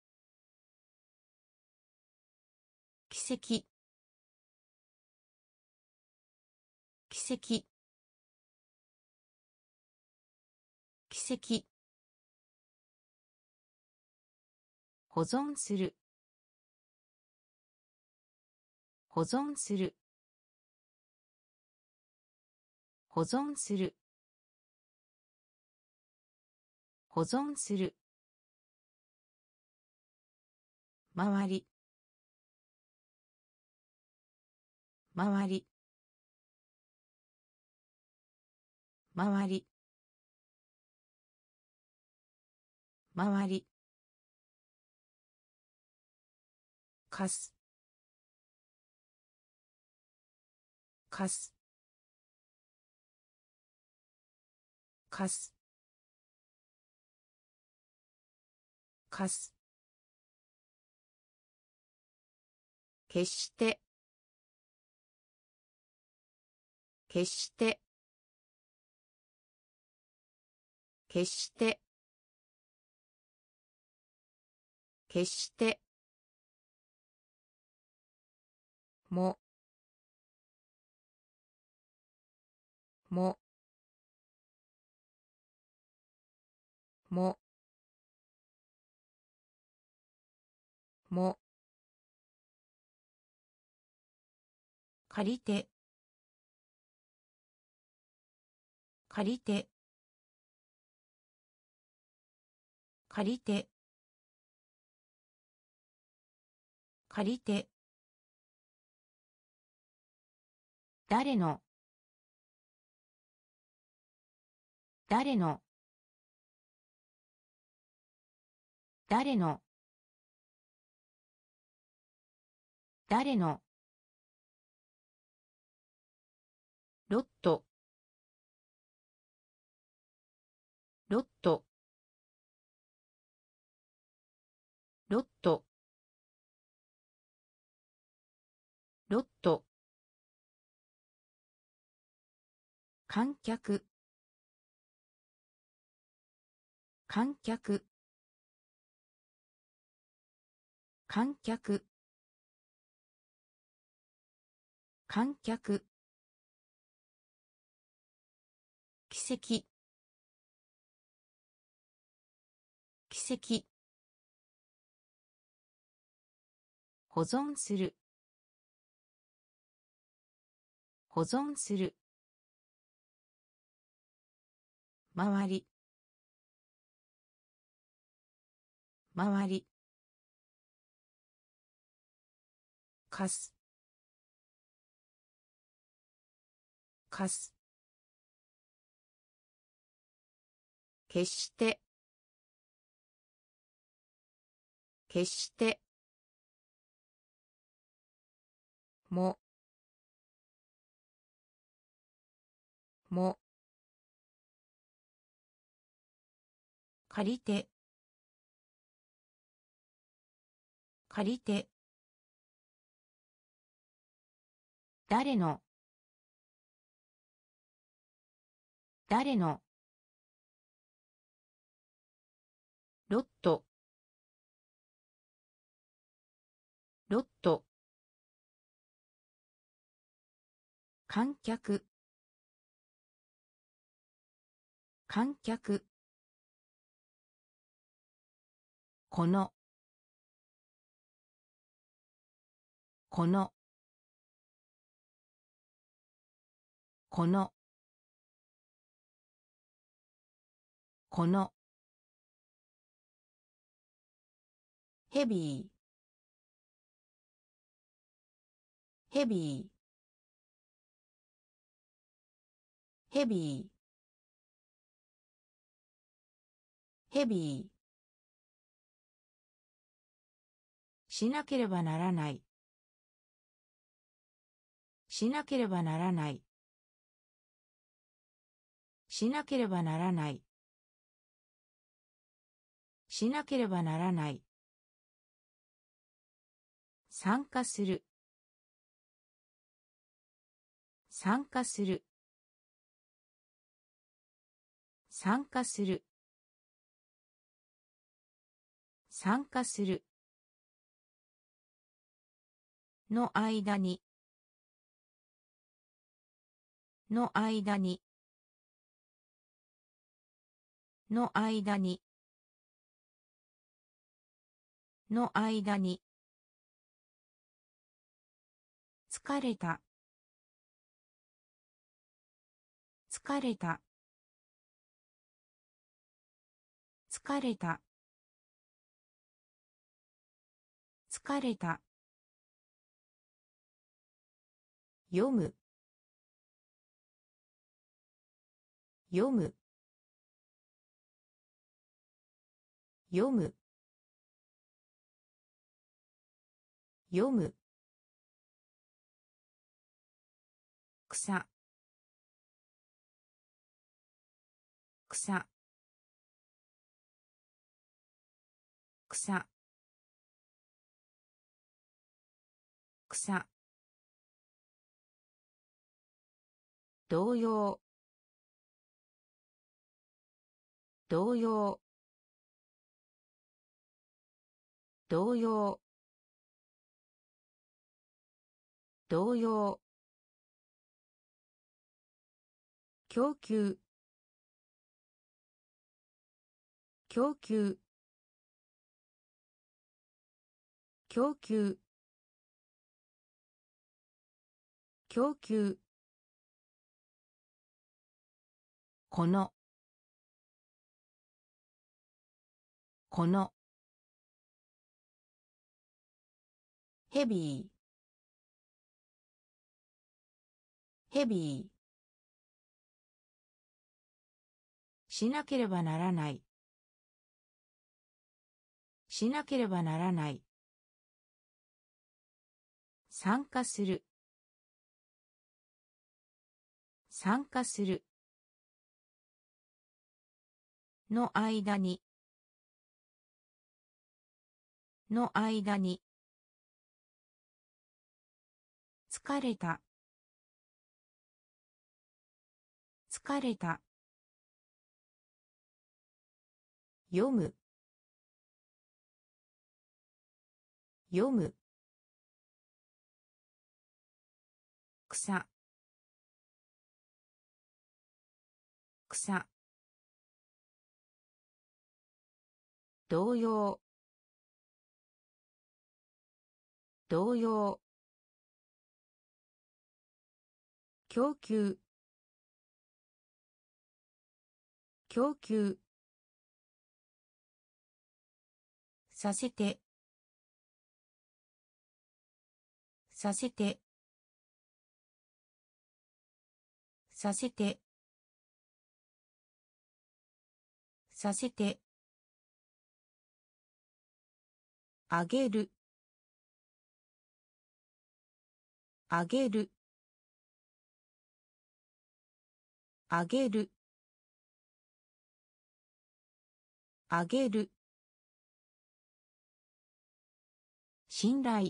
奇跡奇跡奇跡保存する保存する保存する保存する周り周り周り周りかすかすかすかす決して決して決して決してもももも借りて借りて借りて借りて誰の誰の誰の誰のロットロットロットロット観客観客観客観客奇跡奇跡保存する保存する周り周りかすかす決して決してもも借りて借りて誰の誰のロットロット観客観客このこのこのこのヘビーヘビーヘビーヘビーしなければならないしなければならないしなければならないしなければならない参加する参加する参加する参加するの間にの間にの間にの間に疲れた疲れた疲れた疲れた読む読む読む読む草草草草同様同様同様同様供給供給供給供給このこのヘビーヘビーしなければならないしなければならない参加する参加するの間にの間に疲れた疲れた読む読む草草同様同様供給供給させてさせてさせてさせてあげるあげるあげるあげる信頼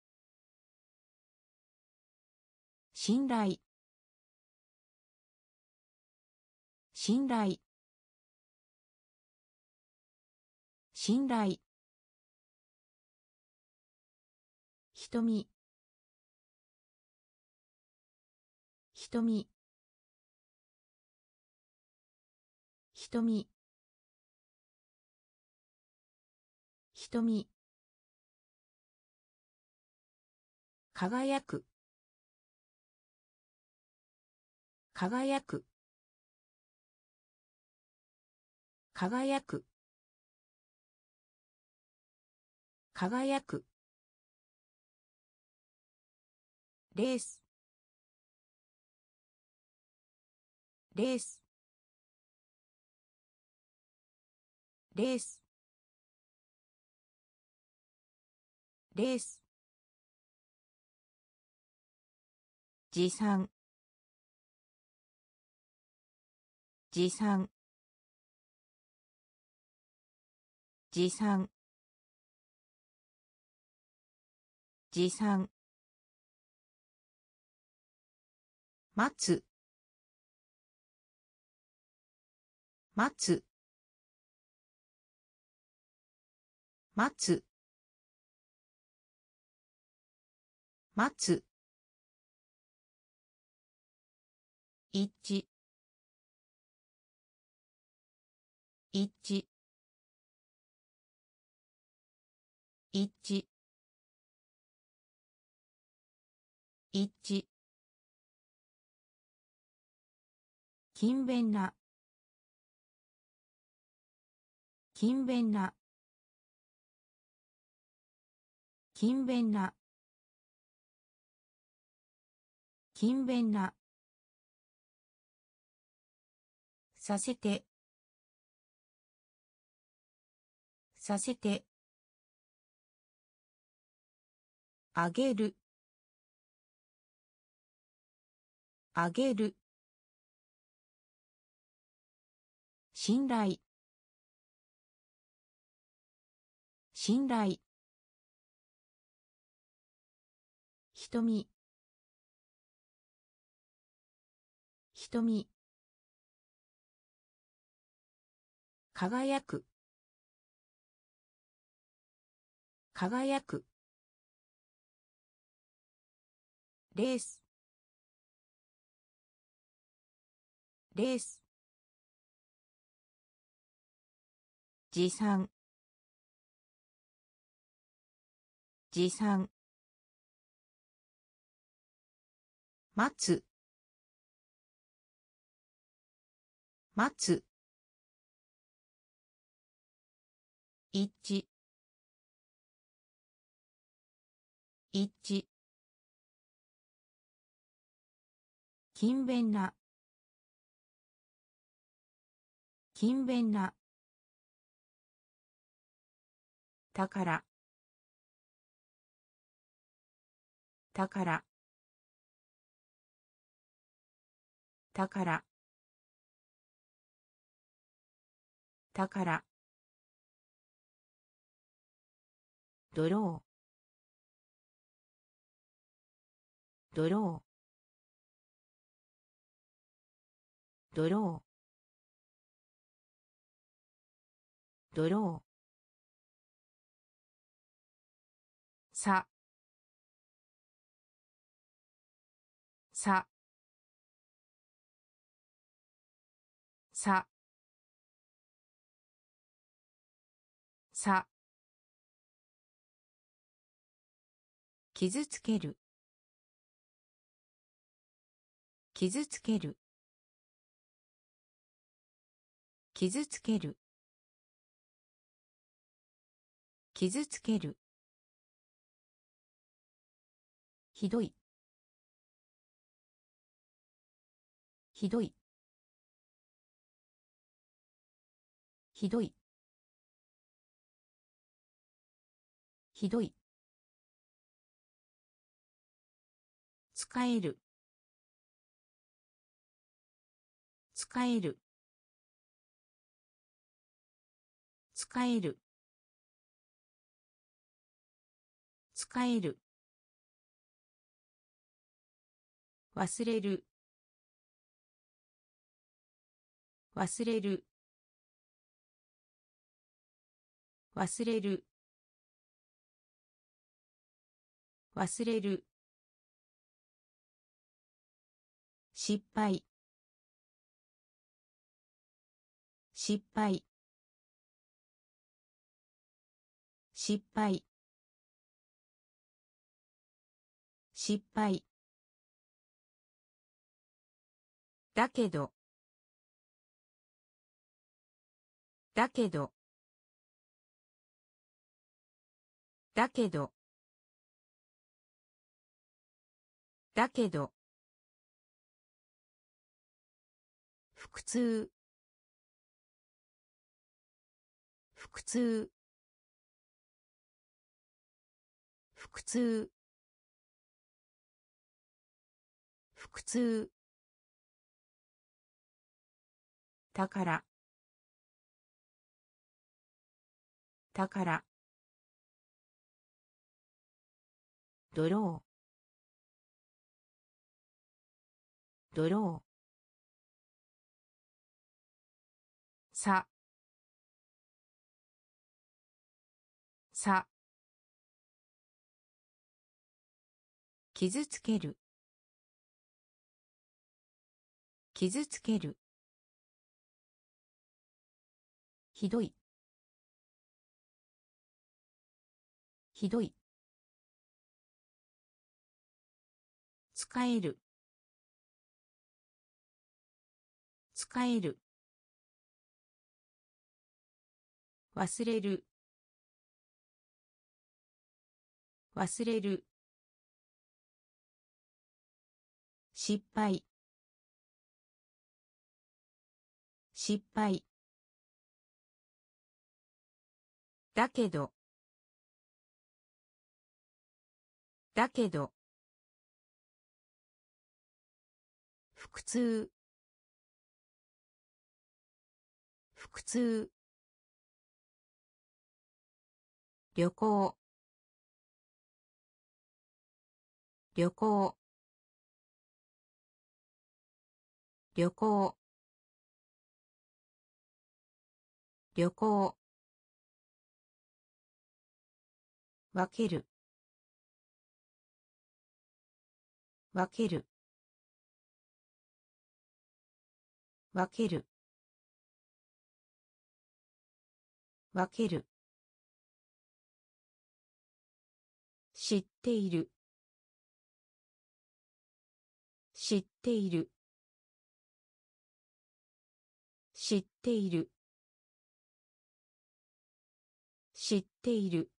信頼信頼信頼瞳瞳瞳瞳輝く輝く輝く輝くレースレースレースレース持参持参持参持参待つ待つ待つ待つ一致一致一致一致勤勉な勤勉な勤勉な勤勉なさせてさせてあげるあげる信頼信頼瞳瞳輝く輝くレースレース持参持参待つ待つ一致一致勤勉な勤勉な宝宝宝宝ドロードロードロードローささささ傷つける傷つける傷つける傷つけるひどいひどいひどいひどい使える使える使える使える忘れる忘れる忘れる忘れる失敗失敗失敗失敗だけどだけどだけどだけど腹痛腹痛腹痛腹痛宝宝ドロードローささ傷つける傷つけるひどいひどい使える使える忘れる忘れる失敗失敗だけどだけど腹痛腹痛旅行旅行旅行旅行分ける分ける分ける分ける知っている知っている知っている知っている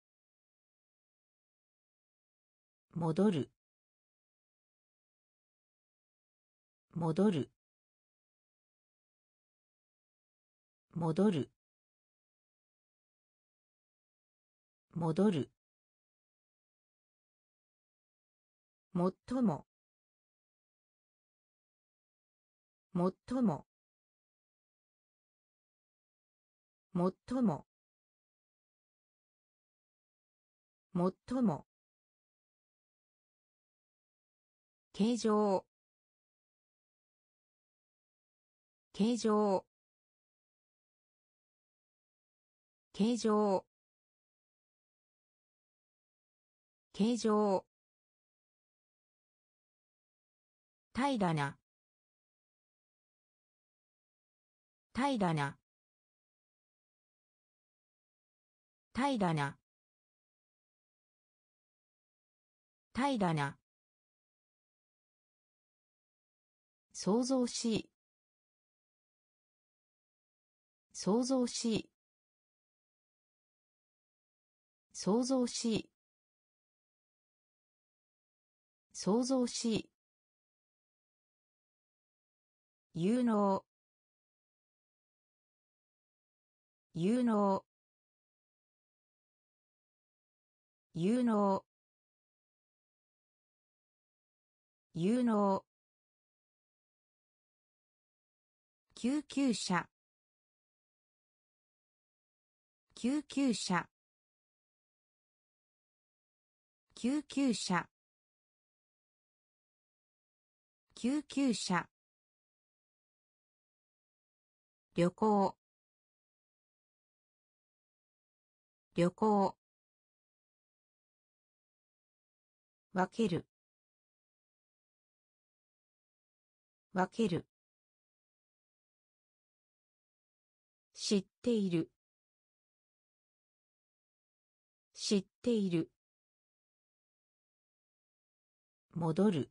戻る戻る戻る戻る最も最も最も最も形状形状形状形状平らな平らな平らな平らな想像し想像し想像し想像し有能有能有能有能救急車救急車救急車救急車旅行旅行分ける分ける知っている知っている戻る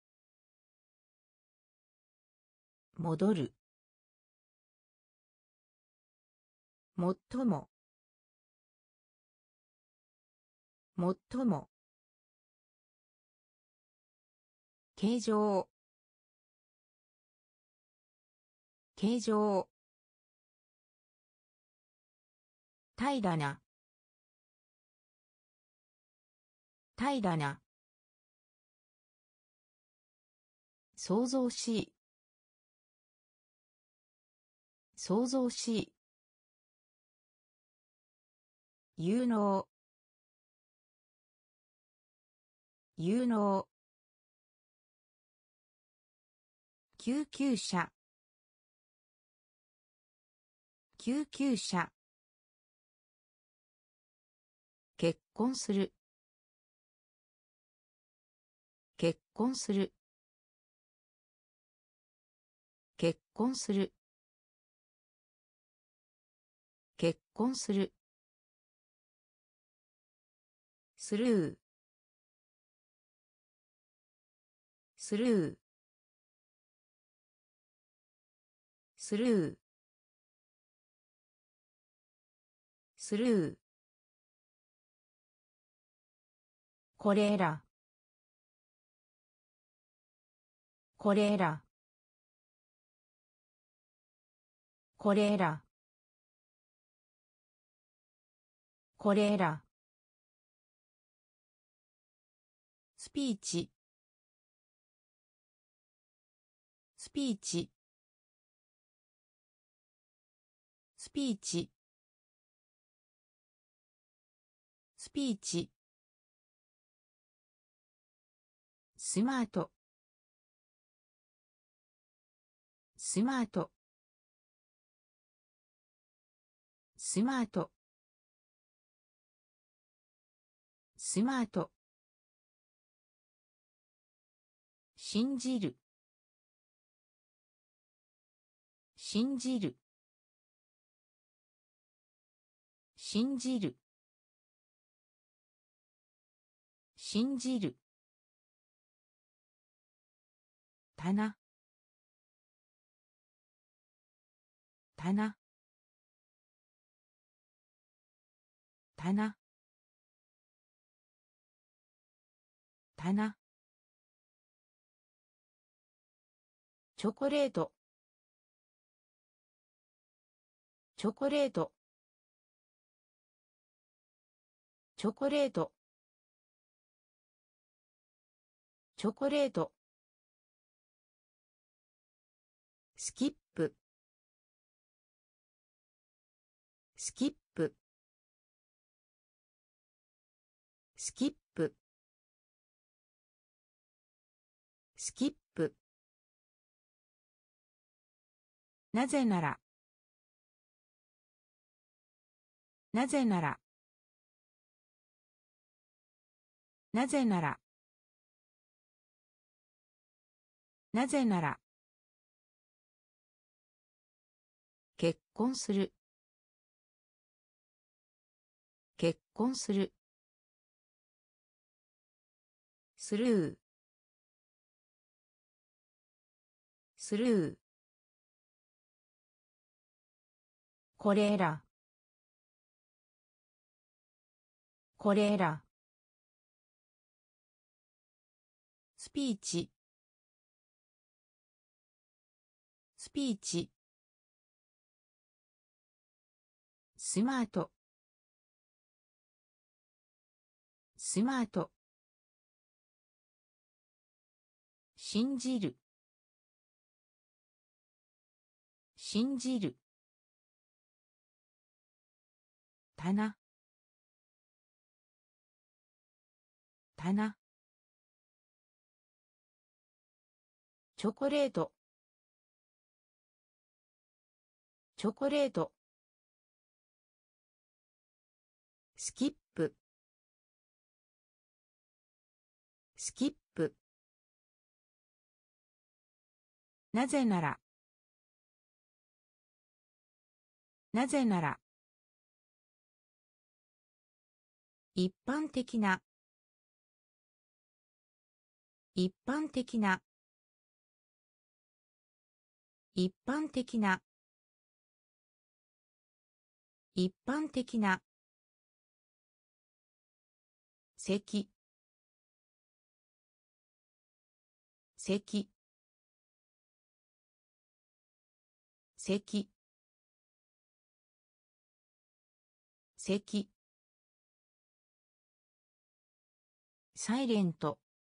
戻る最も最も形状形状平らな平らな想像し想像し有能有能救急車救急車結婚する結婚する結婚する結婚するスルースルースルースルーこれらこれらこれらこれらスピーチスピーチスピーチスピーチスマートスマートスマートスマート信じる信じる信じる信じる棚棚棚棚チョコレートチョコレートチョコレートチョコレートスキップスキップスキップスキップなぜならなぜならなぜならなぜなら結婚する結婚するスルースルーこれらこれらスピーチスピーチスマートスマート信じる信じる棚棚チョコレートチョコレートスキップスキップなぜならなぜなら一般的な一般的な一般的な一般的な席席席席サイレント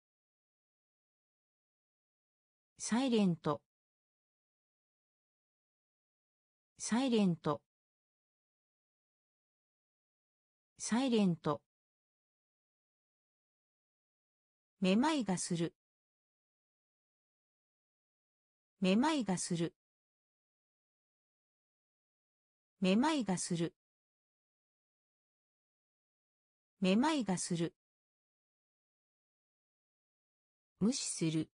サイレントサイレントサイレントめまいがするめまいがするめまいがするめまいがする無視する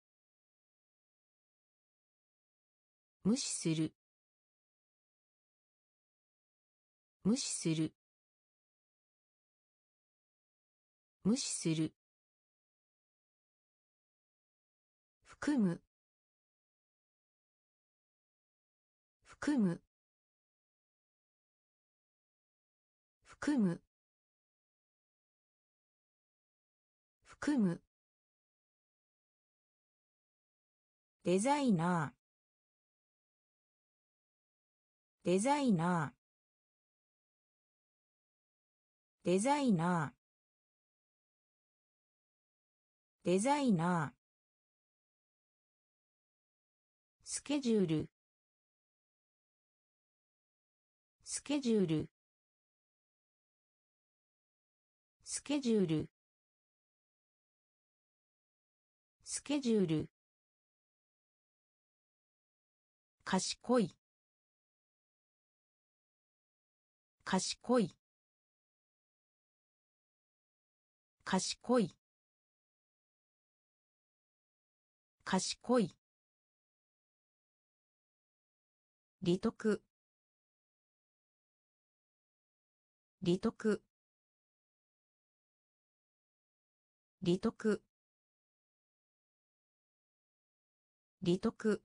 無視する無視する無視する含む含む含む含むデザイナーデザイナーデザイナーデザイナースケジュールスケジュールスケジュールスケジュール賢い賢い賢い賢い利得利得利得利得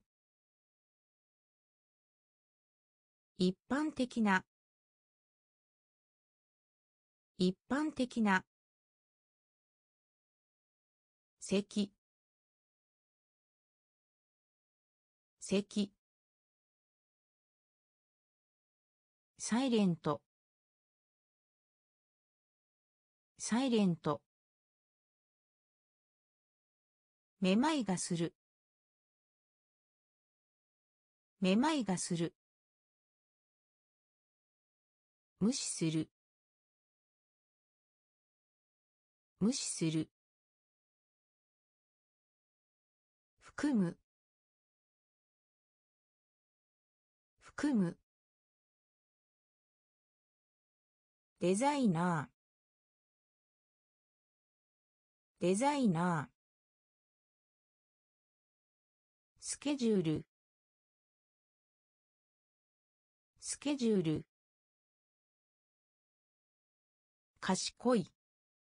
一般的な一般的な席席サイレントサイレントめまいがするめまいがする無視する無視する。含む。含む。デザイナー。デザイナー。スケジュール。スケジュール。賢い。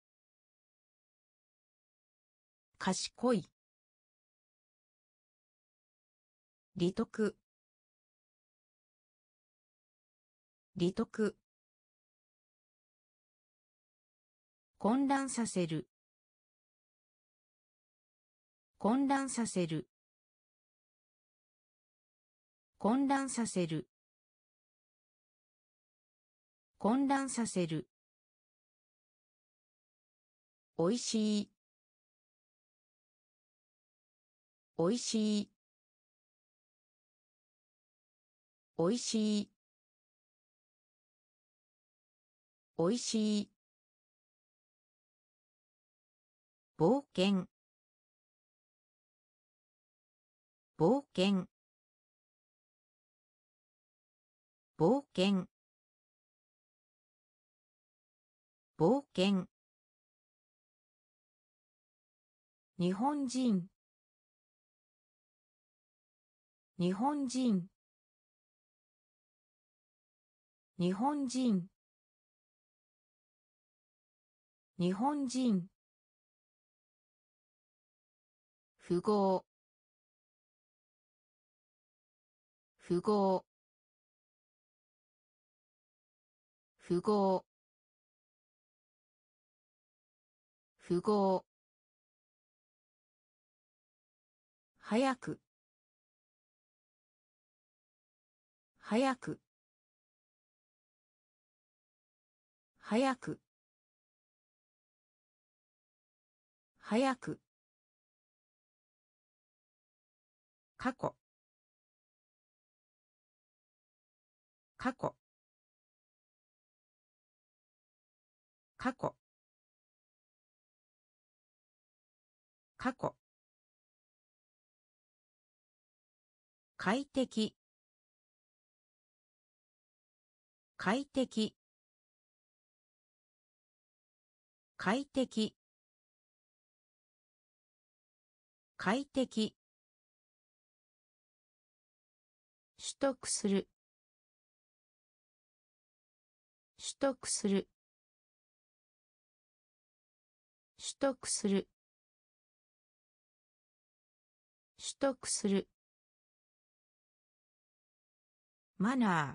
賢い。利得。利得。混乱させる。混乱させる。混乱させる。混乱させる。おいしい。おいしい。おいしい。おいしい。冒険。冒険。冒険。冒険。日本人。日本人。日本人。日本人。符号。符号。符号。符号。早く。早く。早く。早く。過去。過去。過去。過去。快適。快適。快適。快適。取得する。取得する。取得する。取得する。マナー。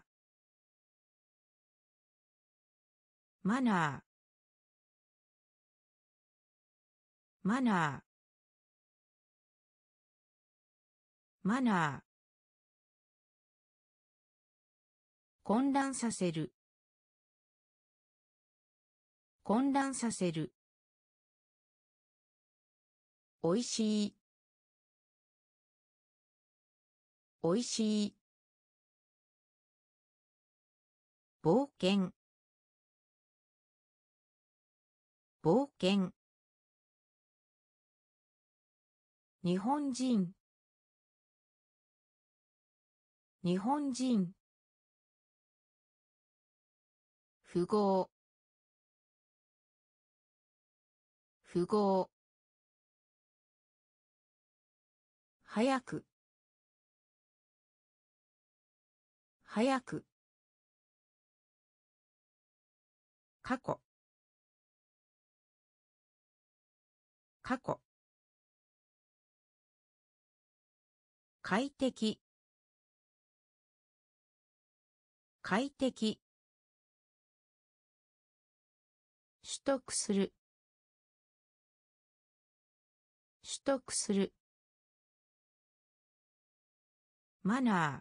マナー。マナー。マナー。混乱させる。混乱させる。おいしい。おいしい。冒険。冒険。日本人。日本人。符号。符号。早く。早く。過去。過去。快適。快適。取得する。取得する。マナー。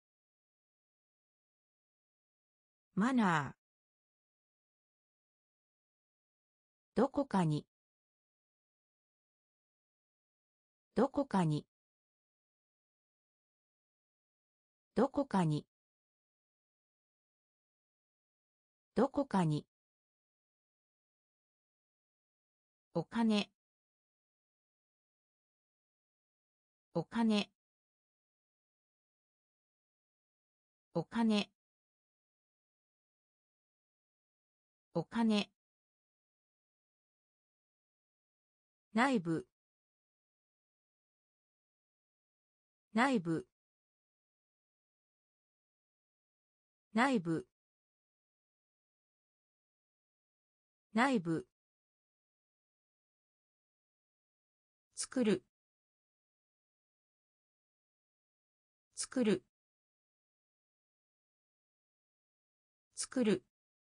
マナー。どこかに。どこかに。どこかに。どこかに。 お金お金お金お金内部内部内部内部作る作る作る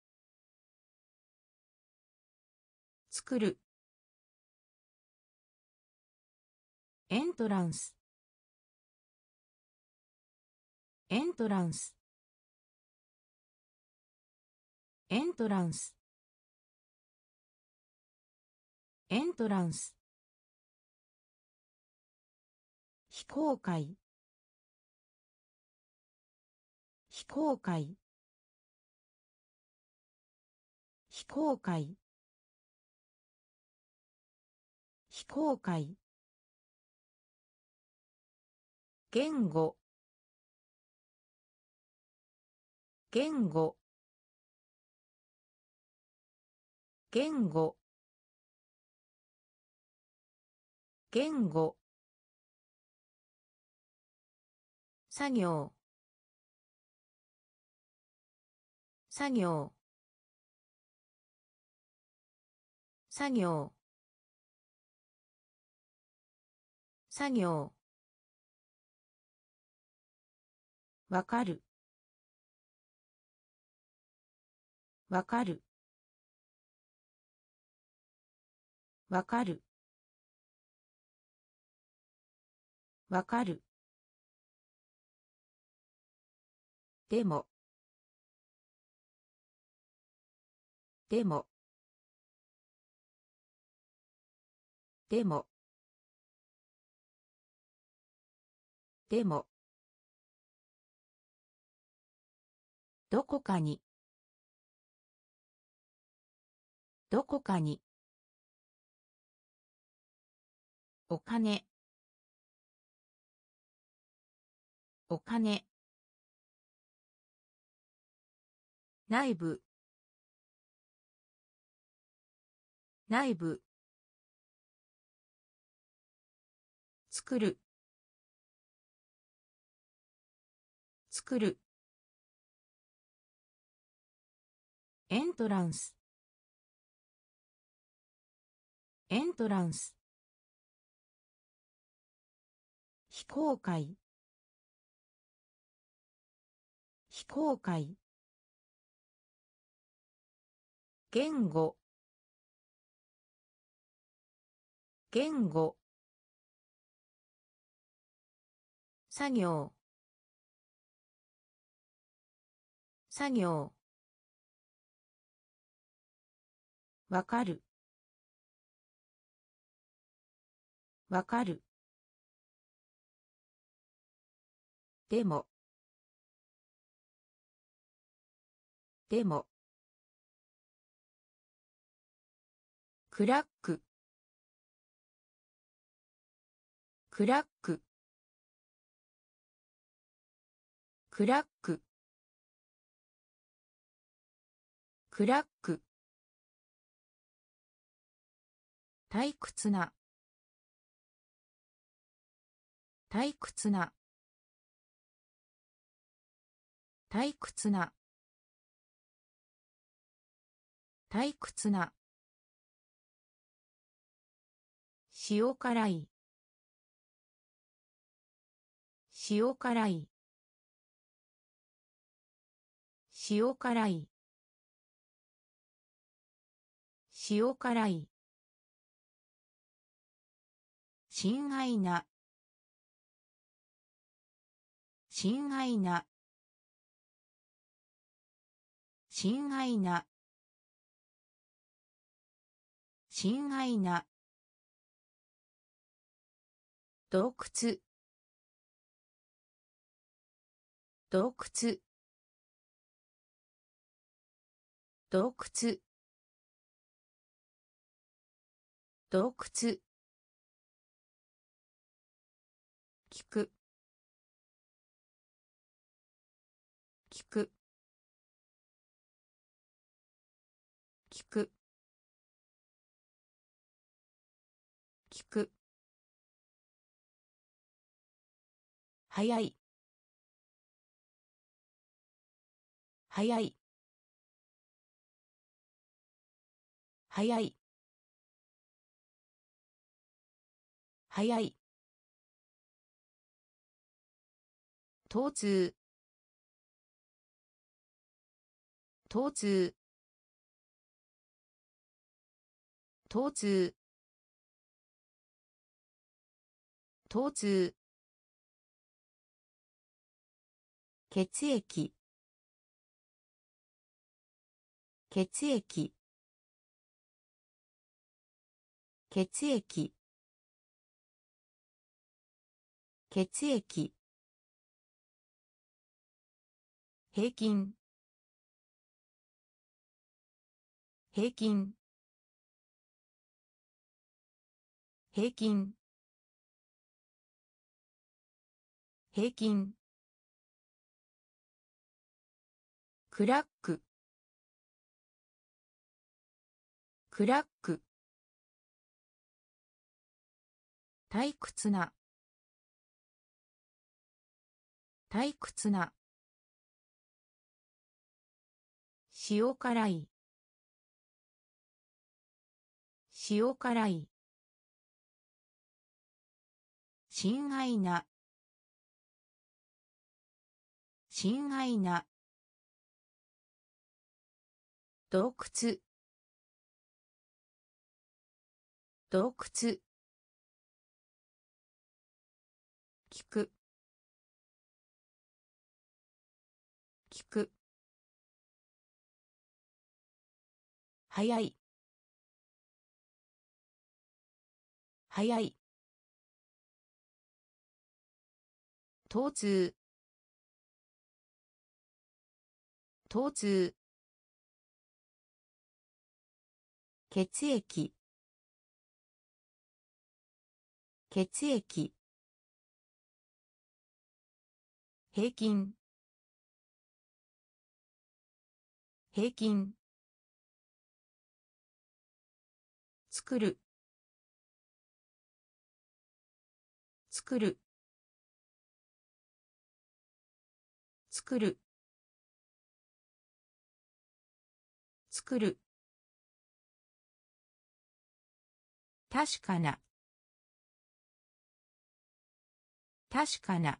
作るエントランスエントランスエントランスエントランス非公開非公開非公開非公開言語言語言語言語作業作業作業作業わかるわかるわかるわかるでもでもでもでもどこかにどこかにお金お金内部内部作る作るエントランスエントランス非公開非公開言語言語作業作業わかるわかるでもでもクラッククラッククラッククラック退屈な退屈な退屈な退屈な塩辛い塩辛い塩辛い塩辛い親愛な親愛な親愛な親愛な洞窟洞窟洞窟洞窟聞く聞く聞く聞く早い早い早い早い疼痛疼痛疼痛疼痛血液血液血液血液平均平均平均平均クラッククラック退屈な退屈な塩辛い塩辛い親愛な親愛な洞窟洞窟聞く聞く早い早い疼痛疼痛血液血液平均平均作る作る作る作る確かな確かな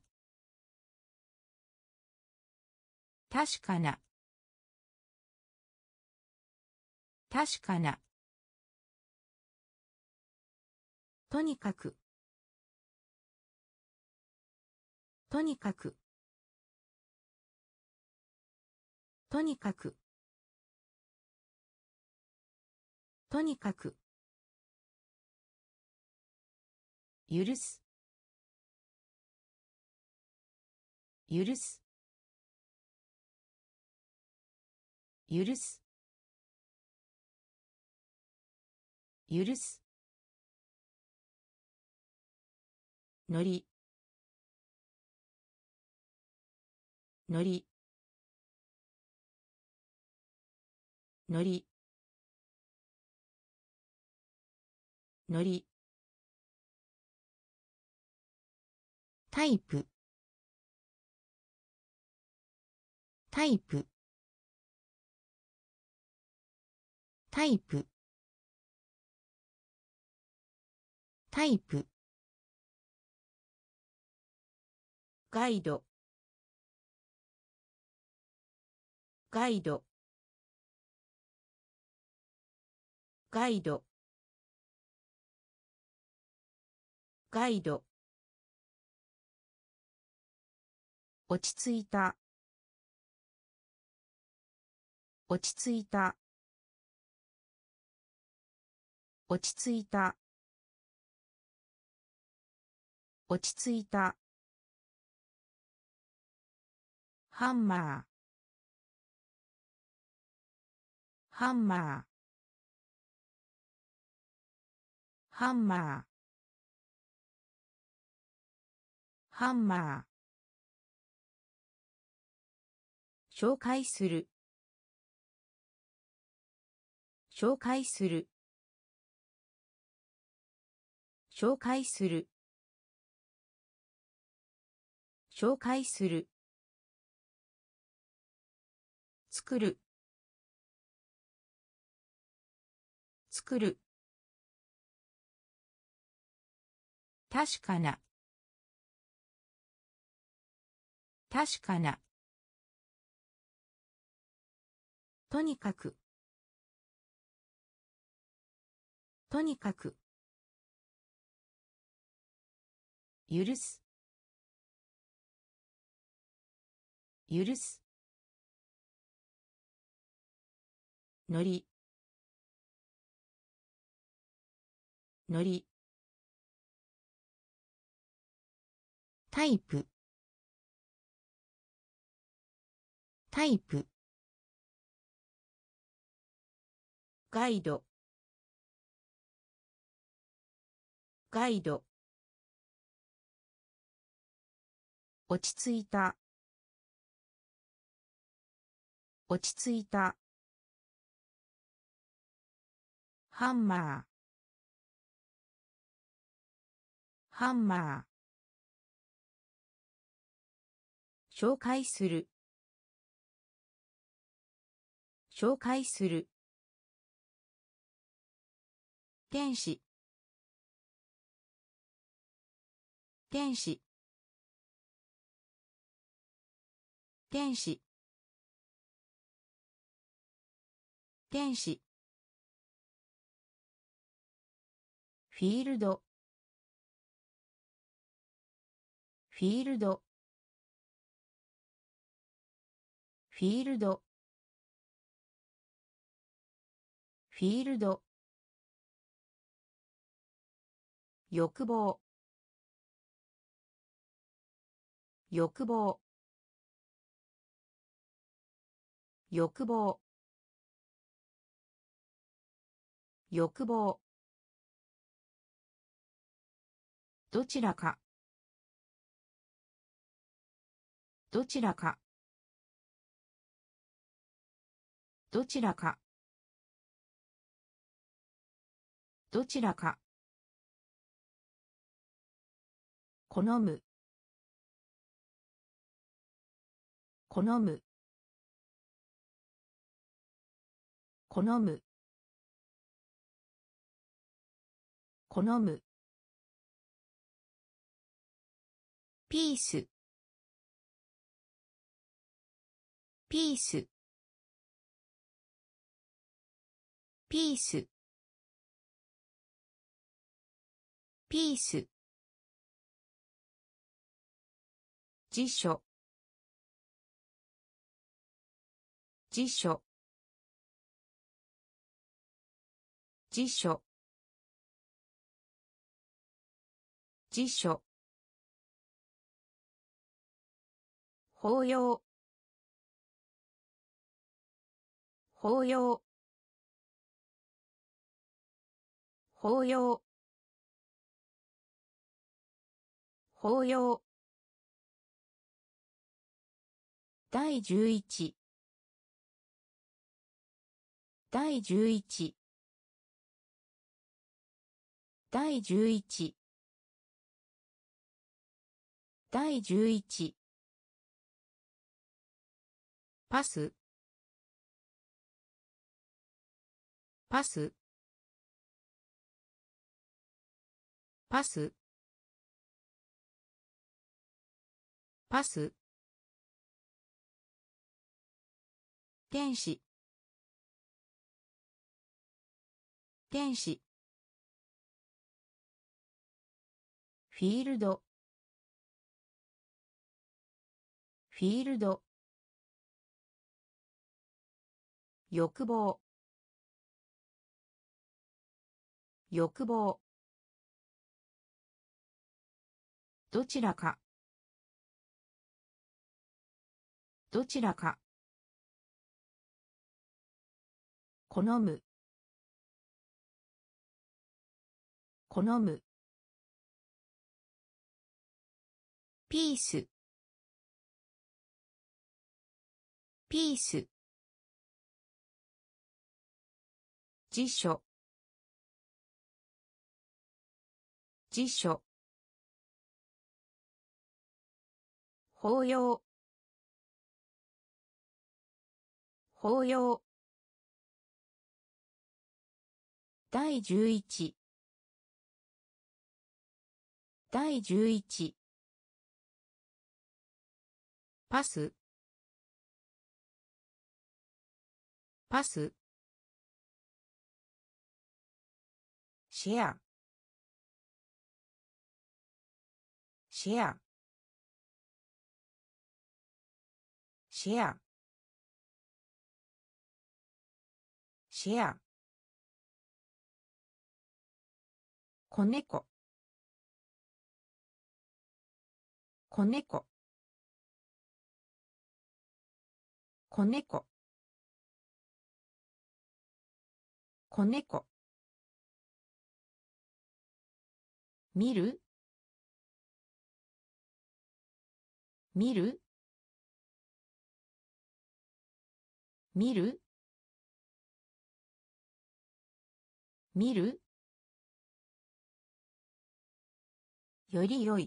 確かな確かなとにかくとにかくとにかくとにかく許す許す許す許すのりのりのりのりタイプタイプタイプタイプガイドガイドガイドガイド落ち着いた落ち着いた落ち着いた落ち着いたハンマーハンマーハンマーハンマー紹介する紹介する紹介する紹介する作る作る確かな確かなとにかくとにかく許す許すのりのりタイプタイプガイドガイド落ち着いた落ち着いたハンマーハンマー紹介する紹介する天使天使天使天使フィールドフィールドフィールドフィールド欲望欲望欲望欲望どちらかどちらかどちらかどちらか好む好む好む好むピースピースピースピース辞書辞書辞書辞書法要法要法要法要第11第11第11第11パスパスパスパス天使天使フィールドフィールド欲望欲望どちらかどちらか好む好むピースピース辞書辞書法要法要第11第11 パスパスシェアシェアシェアシェア子猫子猫子猫子猫見る見る見る見るより良い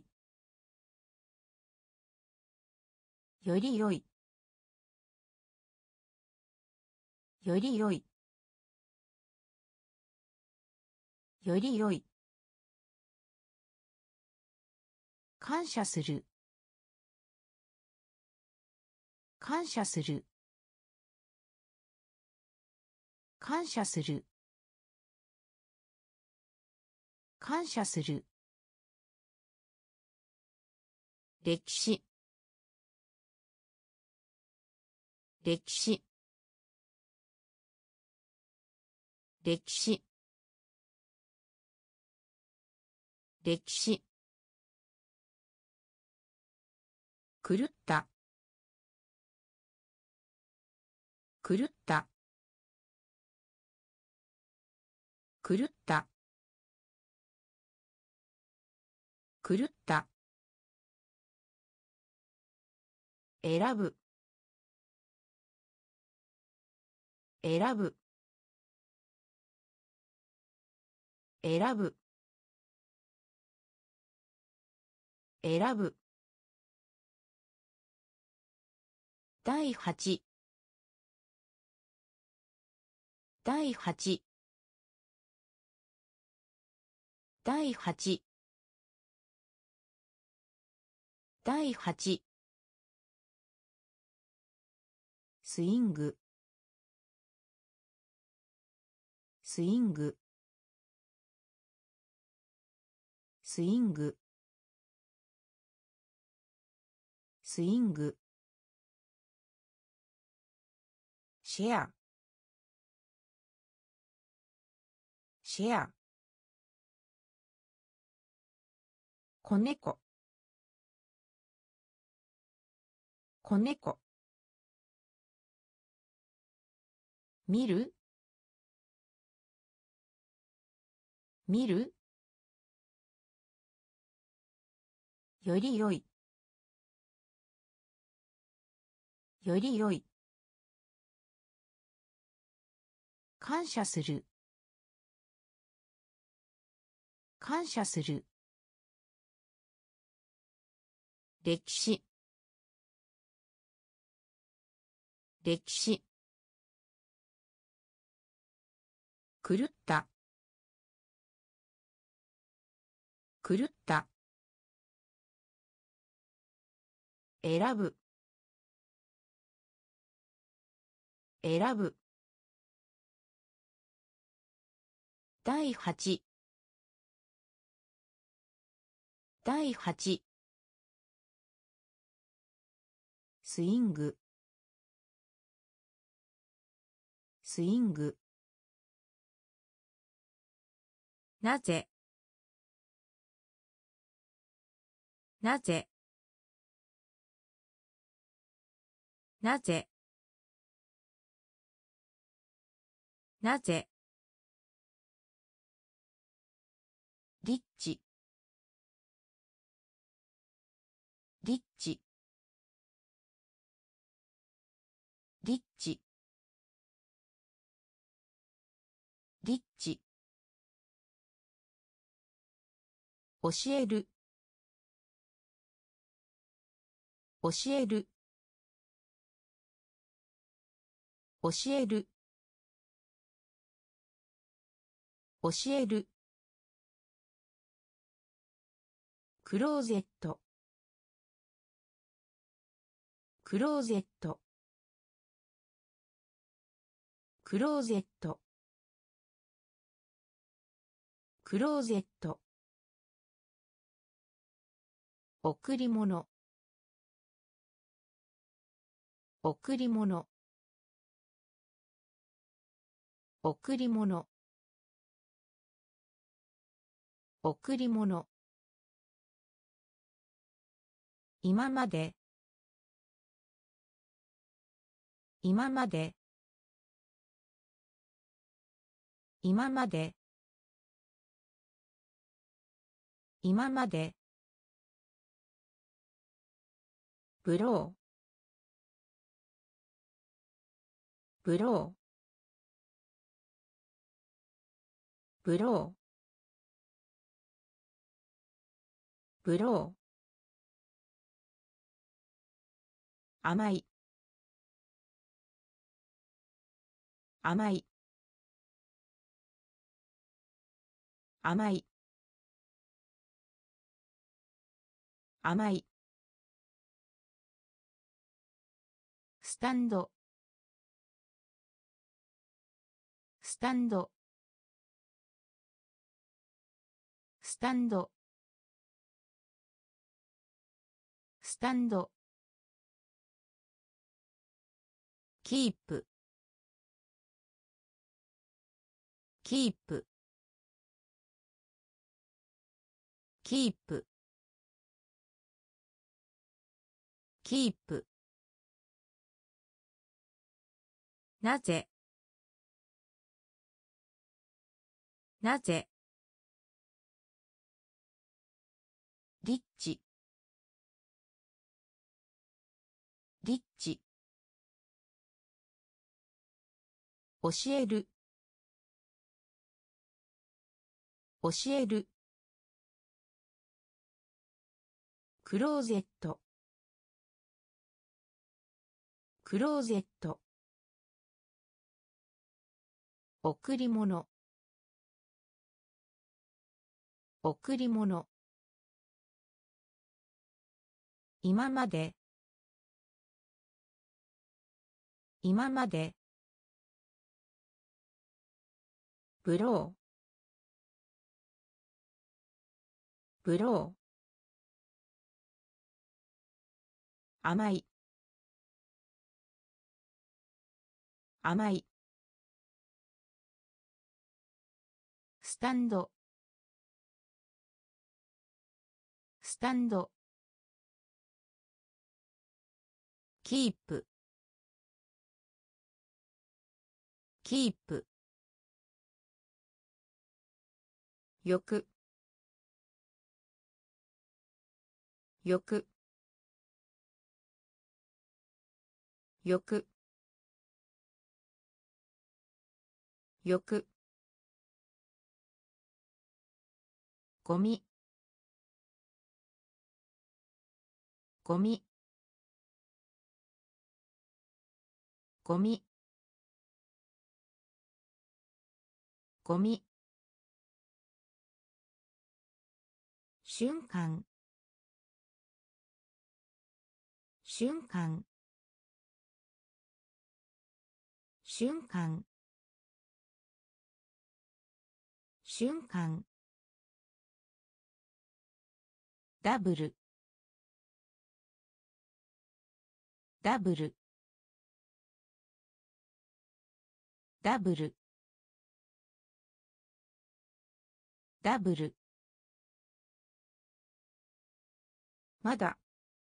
より良いより良いより良い感謝する感謝する感謝する感謝する歴史歴史歴史歴史狂った狂った狂った狂った選ぶ選ぶ選ぶ選ぶ第8第8第8第8スイングスイングスイングスイングシェアシェア子猫子猫見る見るより良いより良い感謝する感謝する歴史歴史狂った狂った選ぶ選ぶ第8第8スイングスイングなぜなぜなぜなぜリッチリッチリッチリッチ教える教える教える教えるクローゼットクローゼットクローゼットクローゼット贈り物贈り物贈り物贈り物今まで今まで今まで今までブローブローブローブロー甘い甘い甘い甘いスタンドスタンドスタンドスタンドキープキープキープキープなぜなぜリッチリッチ教える教えるクローゼットクローゼット贈り物贈り物今まで今までブローブロー甘い甘いスタンドスタンドキープキープよくよくよくよくゴミゴミゴミゴミ瞬間瞬間瞬間瞬間ダブルダブルダブルダブルまだ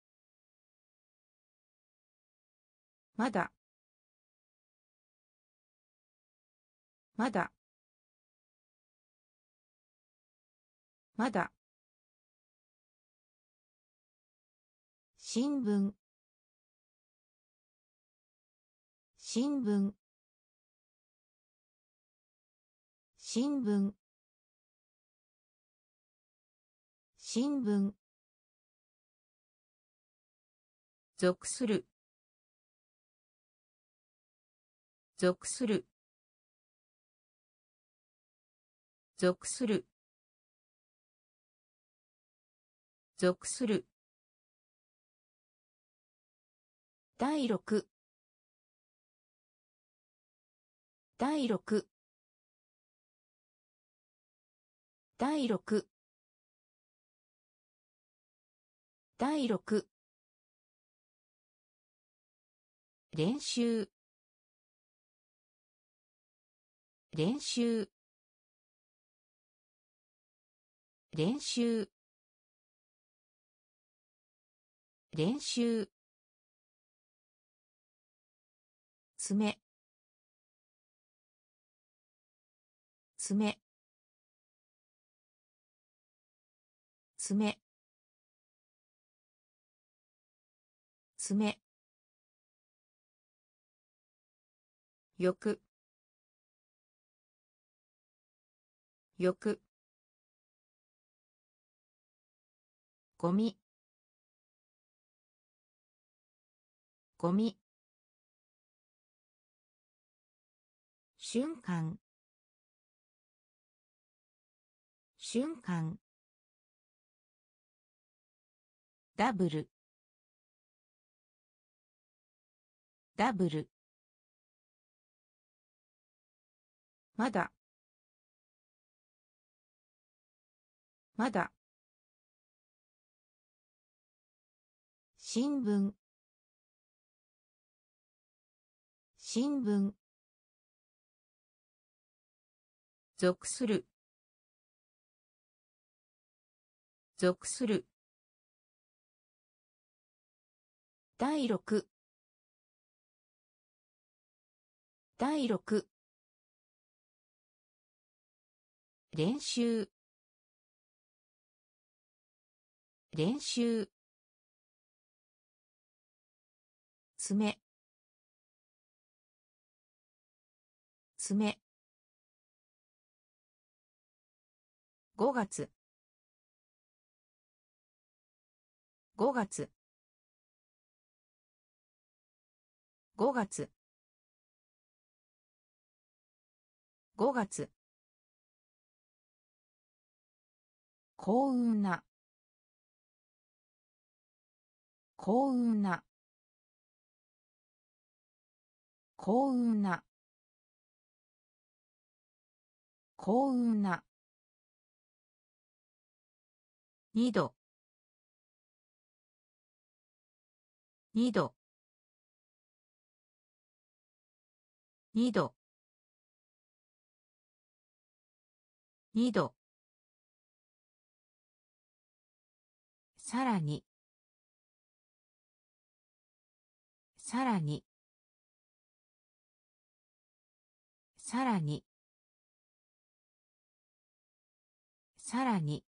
まだまだまだ新聞新聞新聞新聞属する属する属する属する第六第六第六第六練習練習練習練習爪爪爪爪よくよくゴミゴミ瞬間瞬間ダブルダブルまだまだ新聞新聞属する属する第六第六練習練習爪爪5月5月5月5月幸運な幸運な幸運な幸運な2度2度2度2度さらにさらにさらにさらに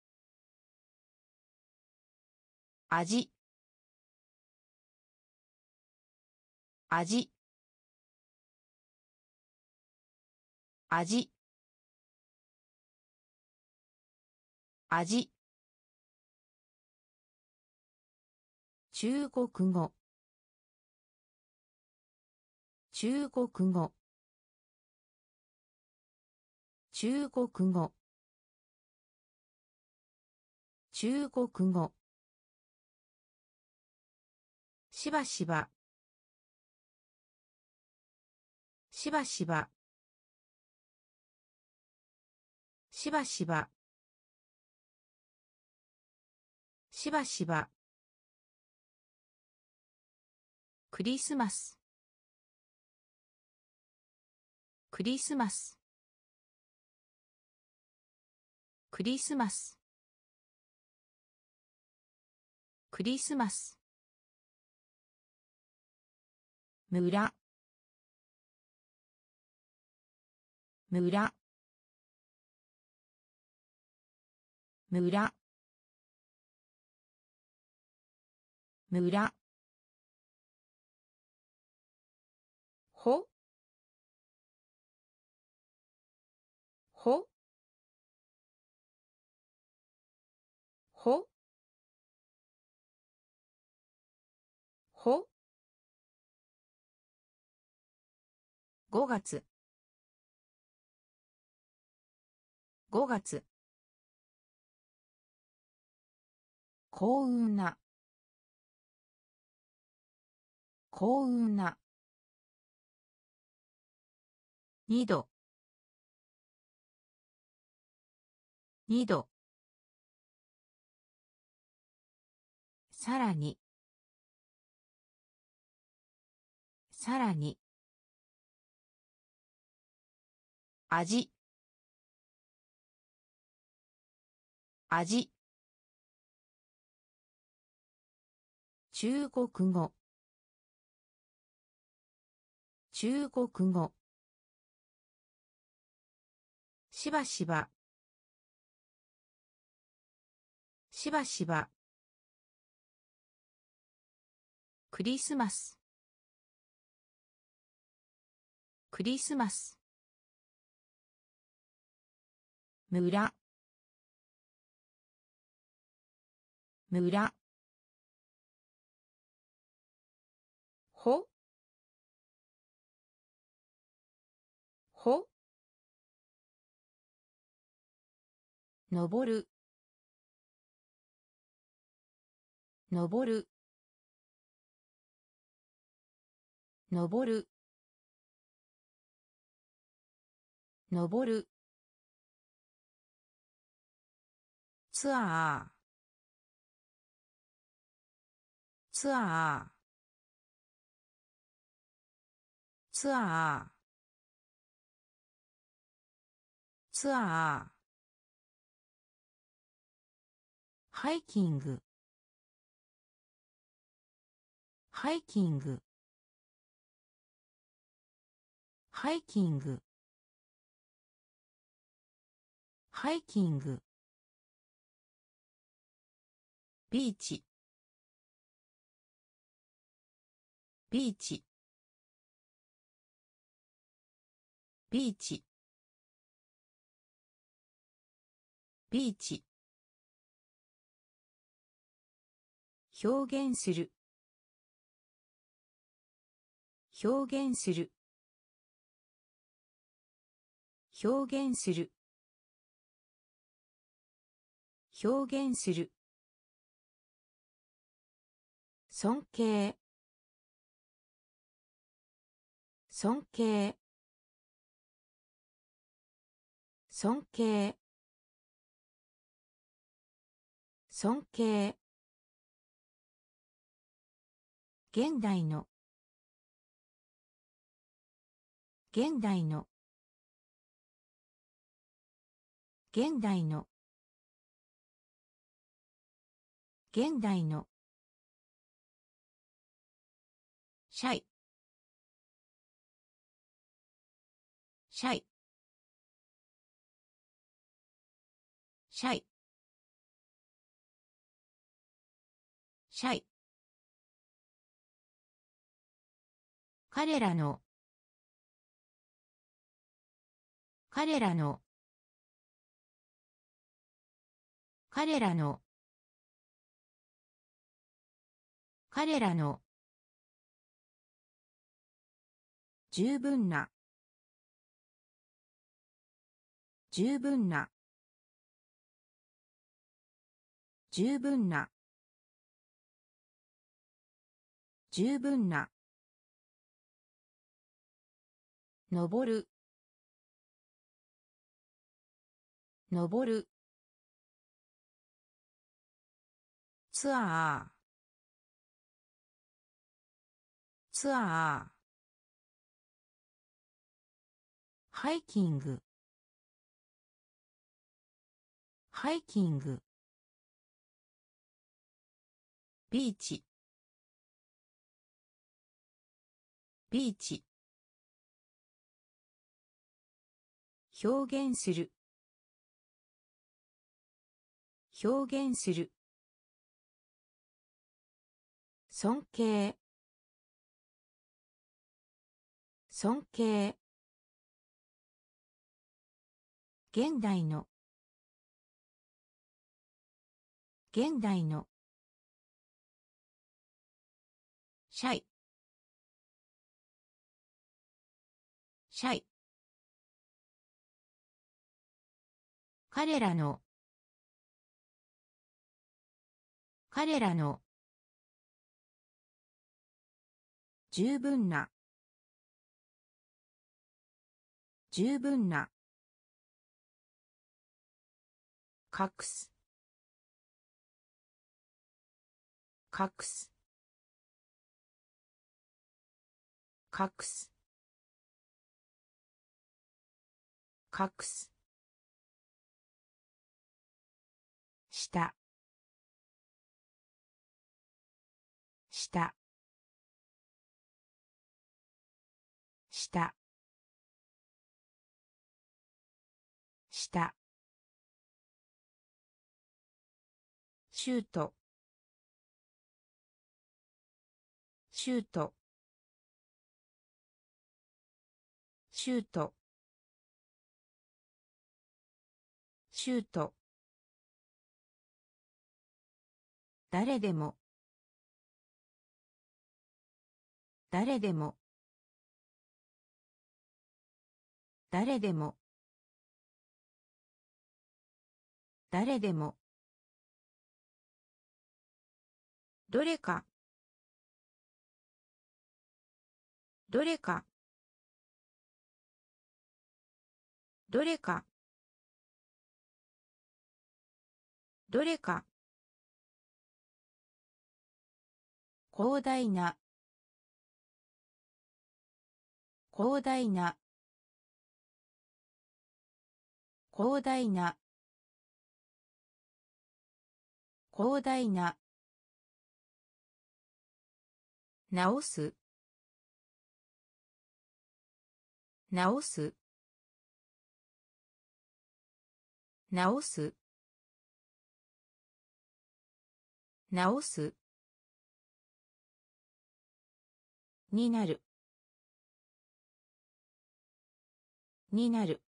味味味味中国語中国語中国語中国語しばしばしばしばしばしばしばしばクリスマスクリスマスクリスマスクリスマス村村村村ほほほほ5月5月幸運な幸運な2度2度さらにさらに味味中国語中国語しばしばしばしばクリスマスクリスマス村村ほほ登る登る登る登るツアーツアーツアーツアーハイキングハイキングハイキングハイキングビーチビーチビーチビーチ表現する表現する表現する表現する尊敬尊敬尊敬尊敬現代の現代の現代の現代のシャイシャイシャイシャイ彼らの彼らの彼らの彼らの十分な十分な十分な十分な登る登るツアーツアーハイキングハイキングビーチビーチ表現する表現する。尊敬、尊敬。現代の、現代の。シャイ、シャイ。彼らの、彼らの。十分な、十分な。隠す、隠す、隠す、隠す。下、下、下、下。シュート、シュート、シュート、シュート。誰でも、誰でも、誰でも、誰でも。どれか、どれか、どれか、どれか。広大な、広大な、広大な、広大な。直す、直す、直す、直す。になる、になる、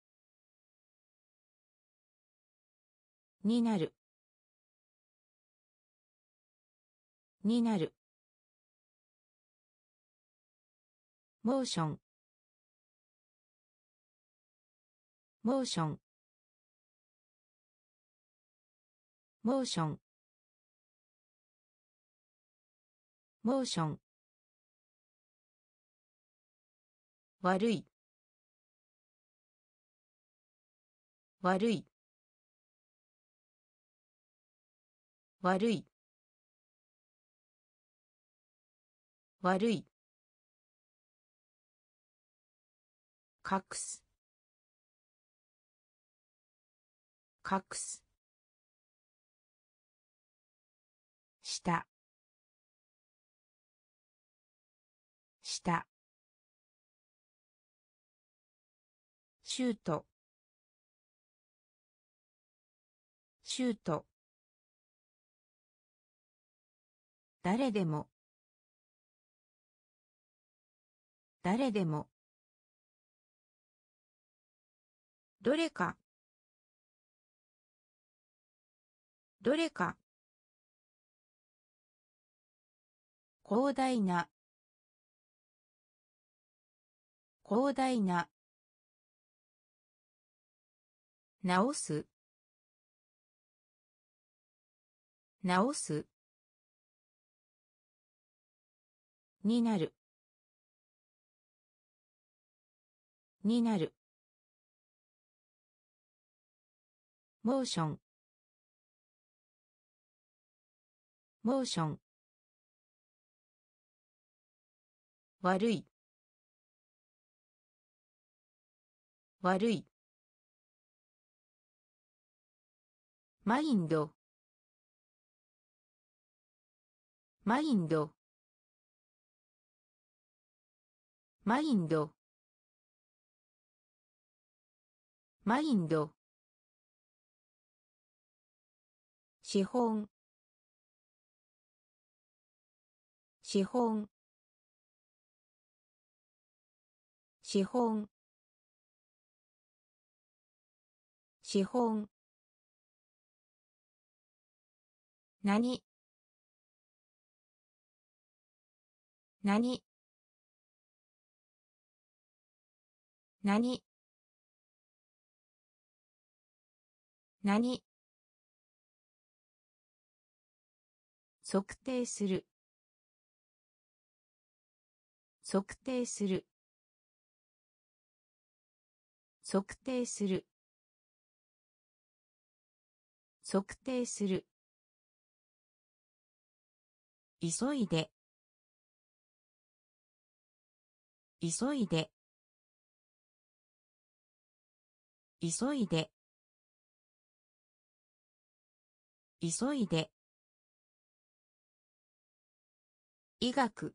になる、になる。モーション、モーション、モーション、モーション。悪い、悪い、悪い、悪い。隠す、隠す。下、下。シュート、シュート。誰でも、誰でも。どれか、どれか。広大な、広大な。直す、直す。になる、になる。モーション、モーション。悪い、悪い。マインド、マインド、マインド、マインド。 資本資本資本資本何何何何測定する測定する測定する測定する急いで急いで急いで急いで医学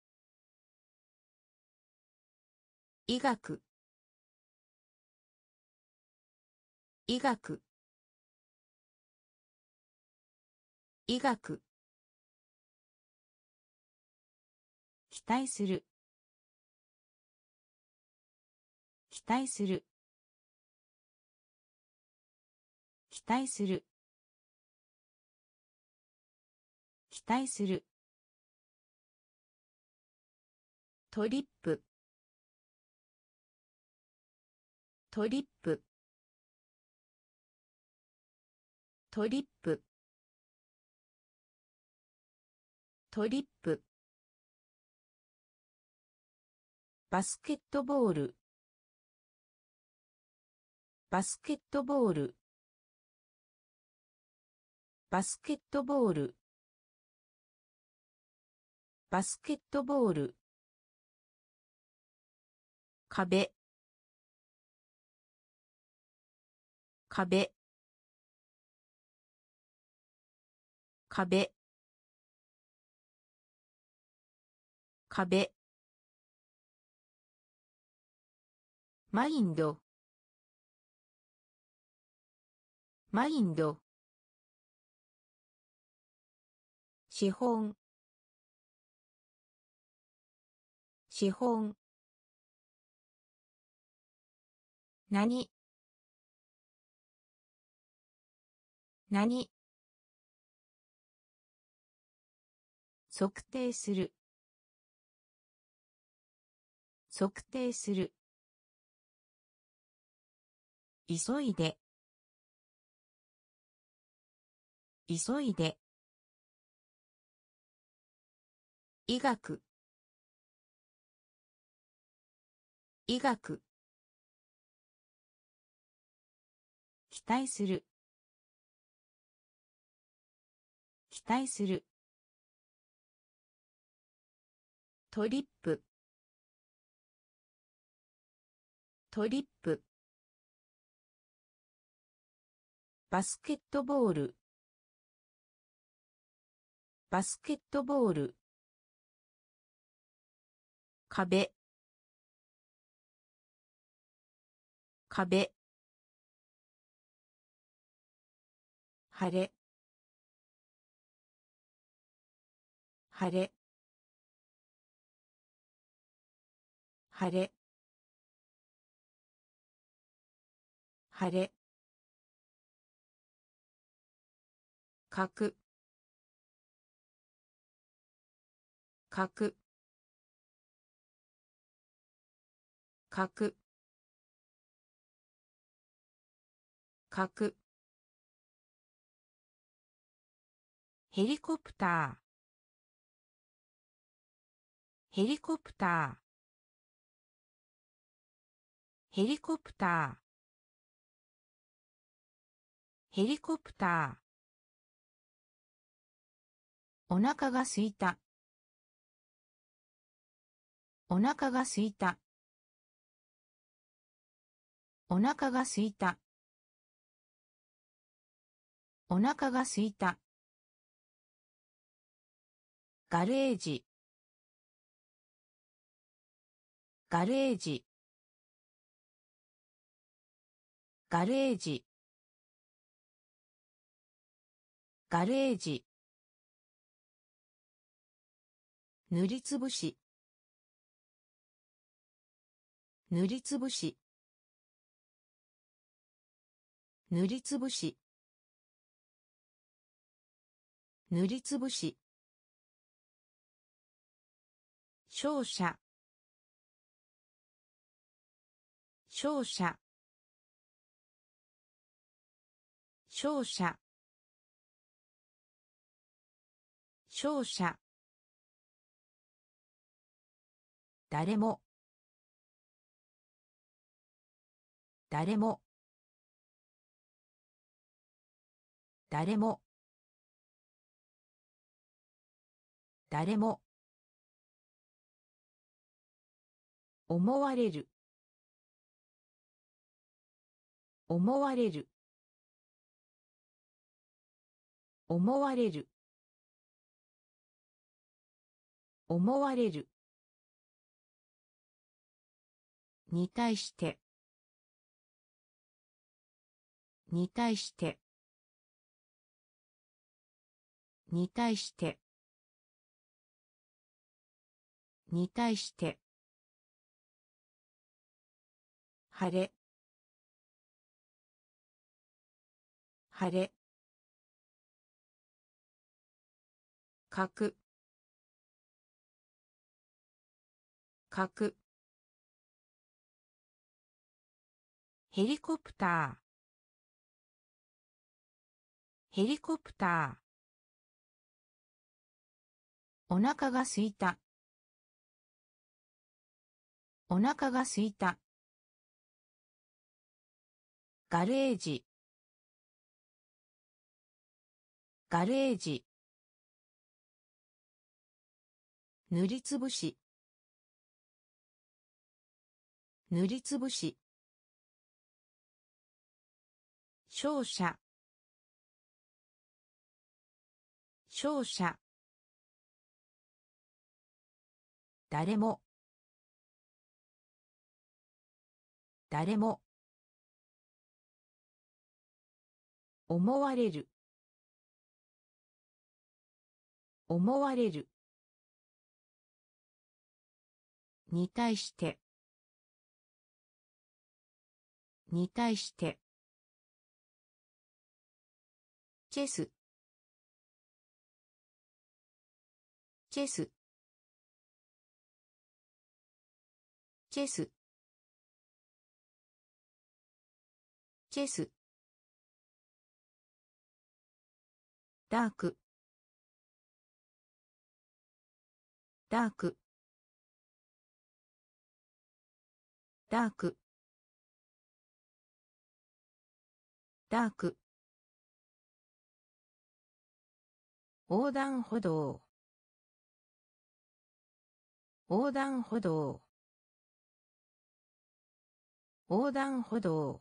医学医学医学期待する期待する期待する期待するトリップトリップトリップトリップバスケットボールバスケットボールバスケットボールバスケットボール壁壁壁壁マインドマインド資本資本何何測定する測定する急いで急いで医学医学期待する期待するトリップトリップバスケットボールバスケットボール壁壁晴れ晴れ晴れ晴れ角角角角ヘリコプターヘリコプターヘリコプターヘリコプターお腹が空いたお腹が空いたお腹が空いたお腹が空いたガレージガレージガレージガレージ。塗りつぶし。塗りつぶし。塗りつぶし。塗りつぶし。勝者。勝者。勝者。勝者。誰も。誰も。誰も。誰も。思われる。思われる。思われる。思われる。に対して。に対して。に対して。に対して。晴れ。晴れ。角。角。ヘリコプター。ヘリコプター。お腹が空いた。お腹が空いた。ガレージ。ガレージ。塗りつぶし。塗りつぶし。勝者。勝者。誰も。誰も。思われる。思われる。に対して。に対して。チェス。チェス。チェス。チェス。ダーク。ダーク。ダーク。ダーク。横断歩道。横断歩道。横断歩道。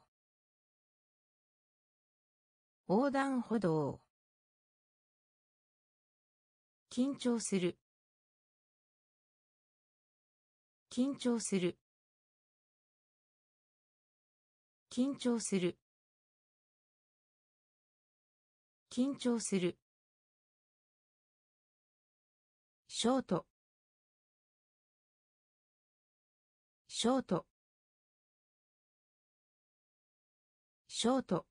横断歩道。緊張する。緊張する。緊張する。緊張する。ショート。ショート。ショート。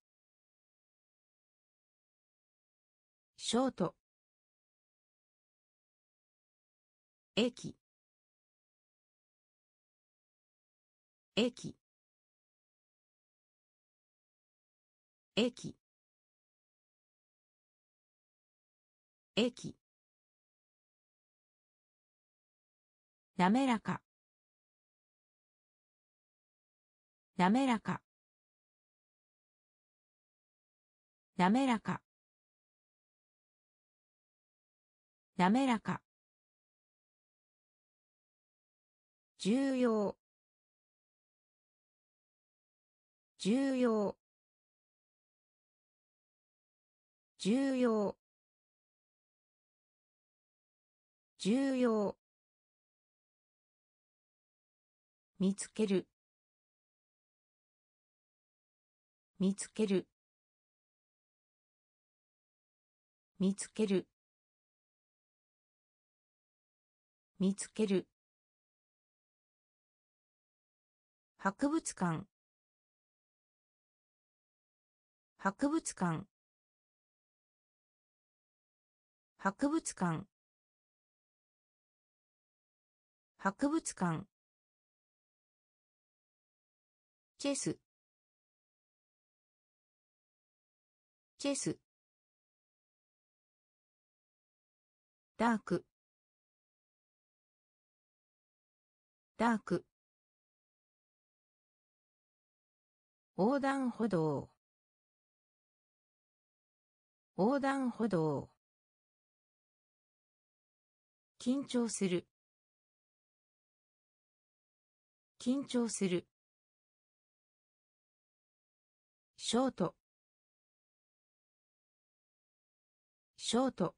ショート。駅。駅。駅。駅。なめらか。なめらか。なめらか。なめらか。重要。重要。重要。重要。見つける。見つける。 見つける見つける博物館博物館博物館博物館チェスチェスダークダーク横断歩道横断歩道緊張する緊張するショートショート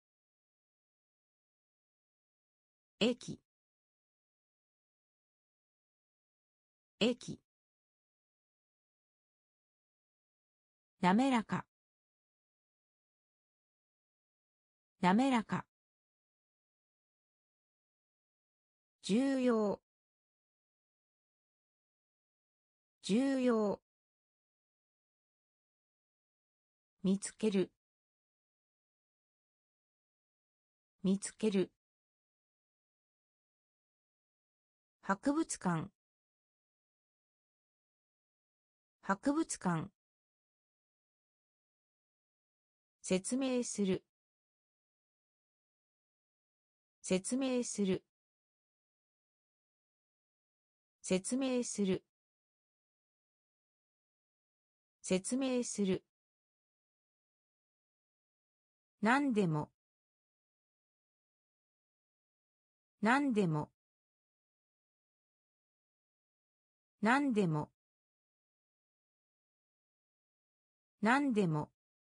駅駅滑らか滑らか重要重要見つける見つける博物館博物館説明する説明する説明する説明する何でも何でも何でも何でも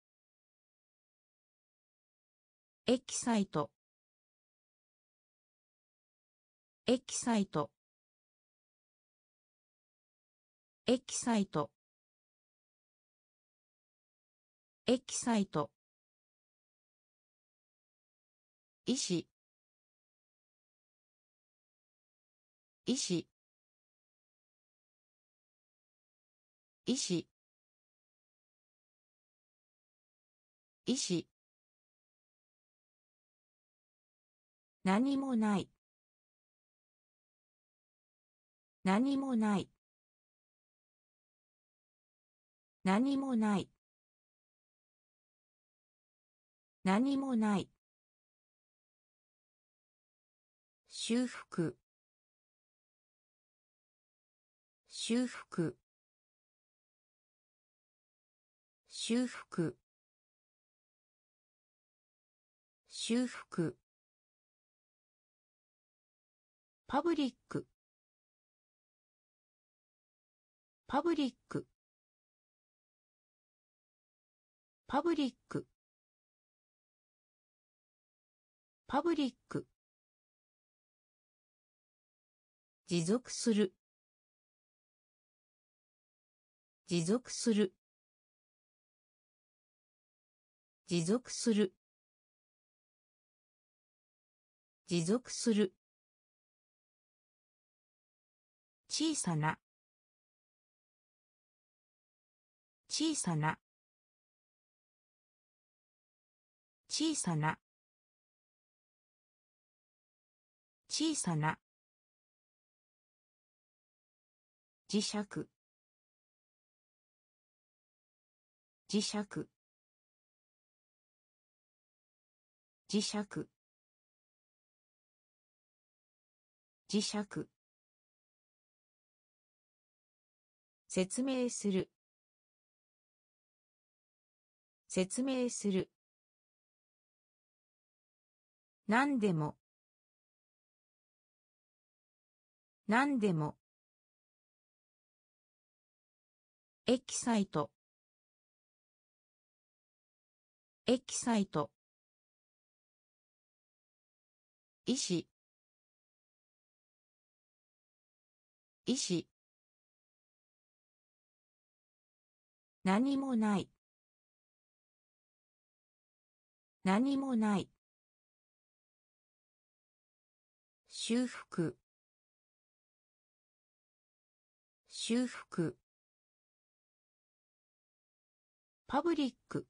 エキサイトエキサイトエキサイトエキサイト医師医師医師医師何もない何もない何もない何もない修復修復修復修復パブリックパブリックパブリックパブリック持続する持続する持続する持続する小さな小さな小さな小さな磁石磁石磁石磁石説明する説明する何でも何でもエキサイトエキサイト医師医師何もない何もない。修復、修復。パブリック、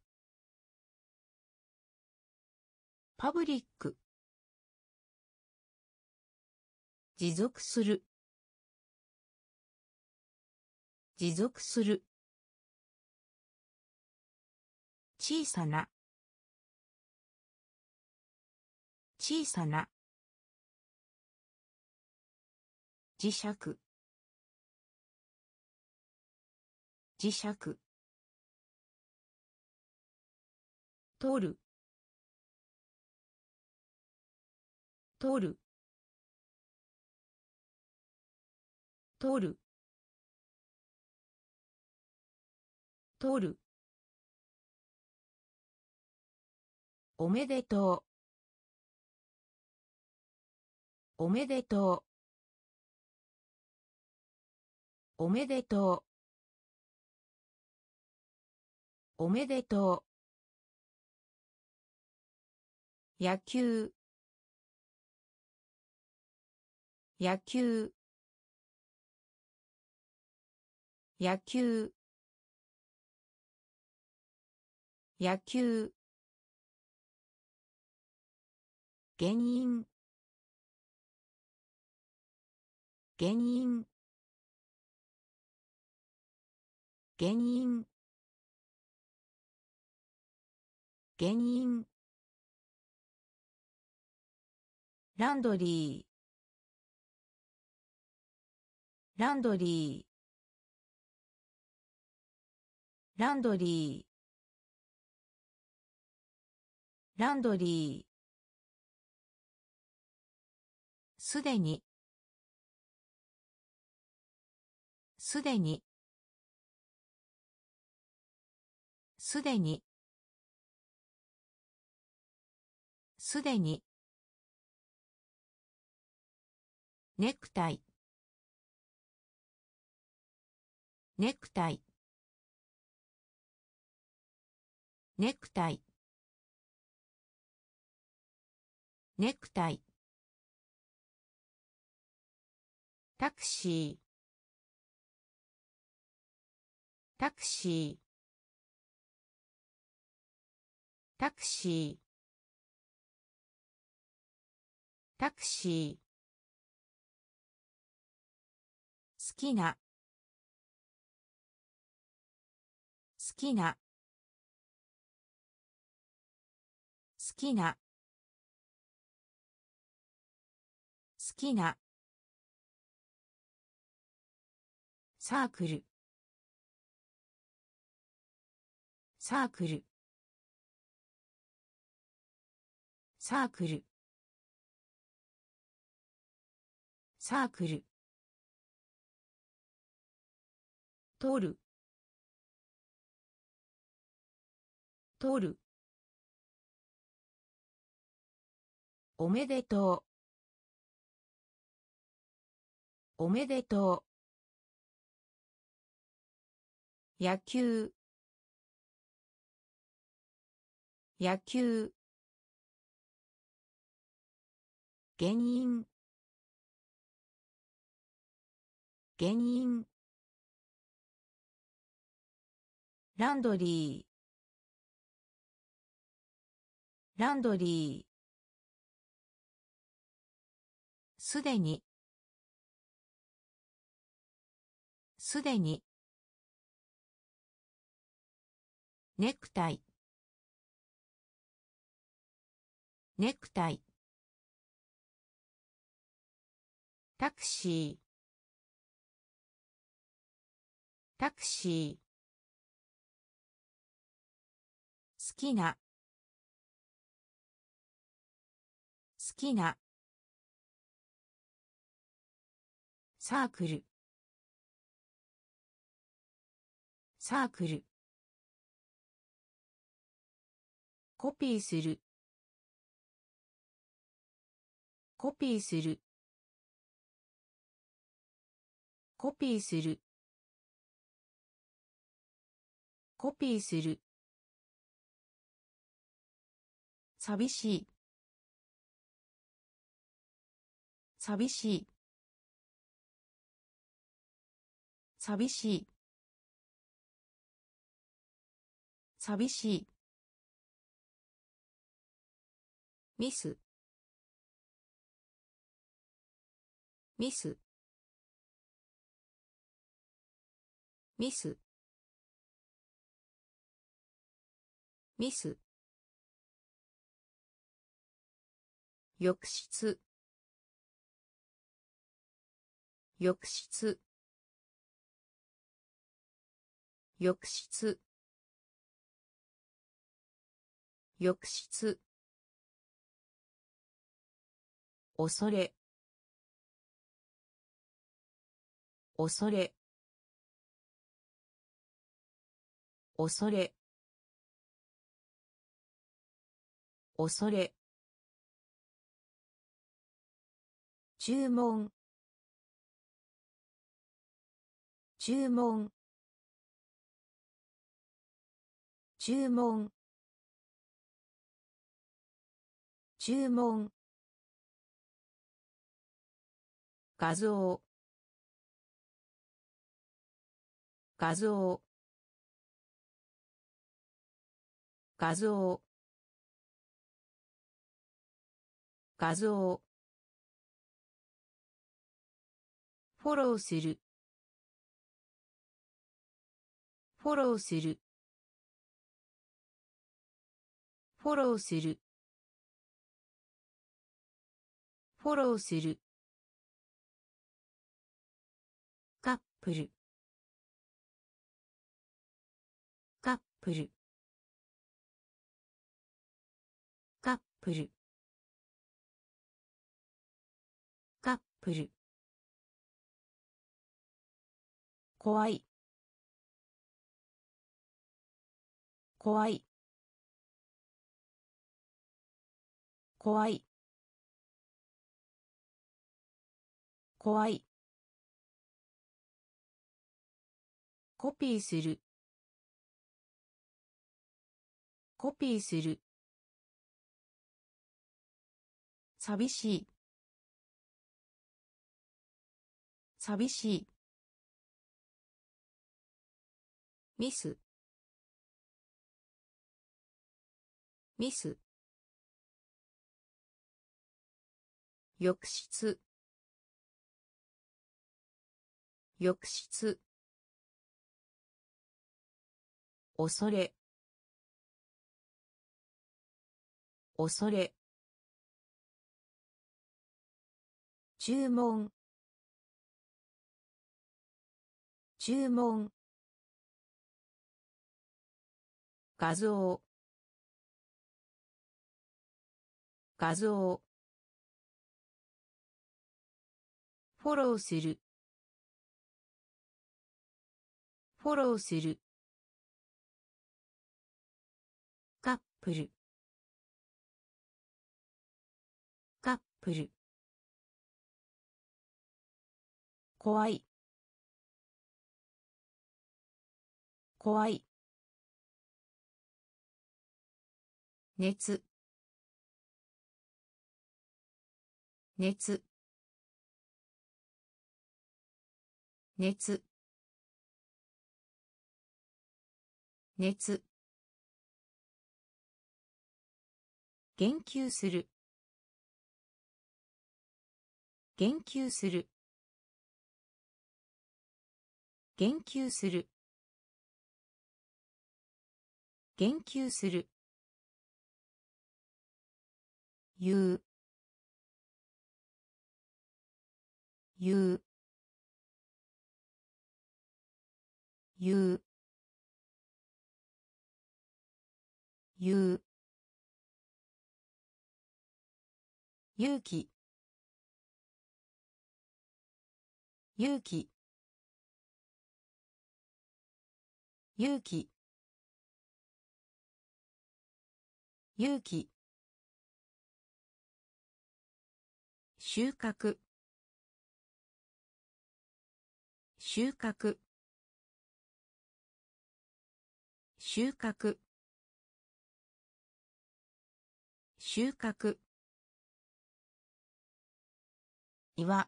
パブリック。持続する、持続する。小さな、小さな。磁石、磁石。取る、取る、取る、取る。おめでとう、おめでとう、おめでとう、おめでとう。野球、野球、野球、野球。原因、原因、原因、原因。ランドリー、ランドリー、ランドリー、ランドリー。すでに、すでに、すでに、すでに。ネクタイ、ネクタイ、ネクタイ、ネクタイ。タクシー、タクシー、タクシー、タクシー。好きな、好きな、好きな、好きな。サークル、サークル、サークル、サークル。取る、取る。おめでとう、おめでとう。野球、野球。原因、原因。ランドリー、ランドリー。すでに、すでに。ネクタイ、ネクタイ。タクシー、タクシー。好きな、好きな。サークル、サークル。コピーする、コピーする、コピーする、コピーする。 寂しい寂しい寂しい寂しいミスミスミスミス浴室浴室浴室浴室恐れ恐れ恐れ恐れ注文注文注文注文画像画像画像画像フォローするフォローするフォローするフォローするカップルカップルカップルカップル怖い怖い怖い怖いコピーするコピーする寂しい寂しいミスミス浴室浴室恐れ恐れ注文注文画像画像フォローするフォローするカップルカップル怖い怖い熱熱熱熱言及する言及する言及する言及する言う言う言う言う勇気勇気勇気勇気収穫収穫収穫収穫岩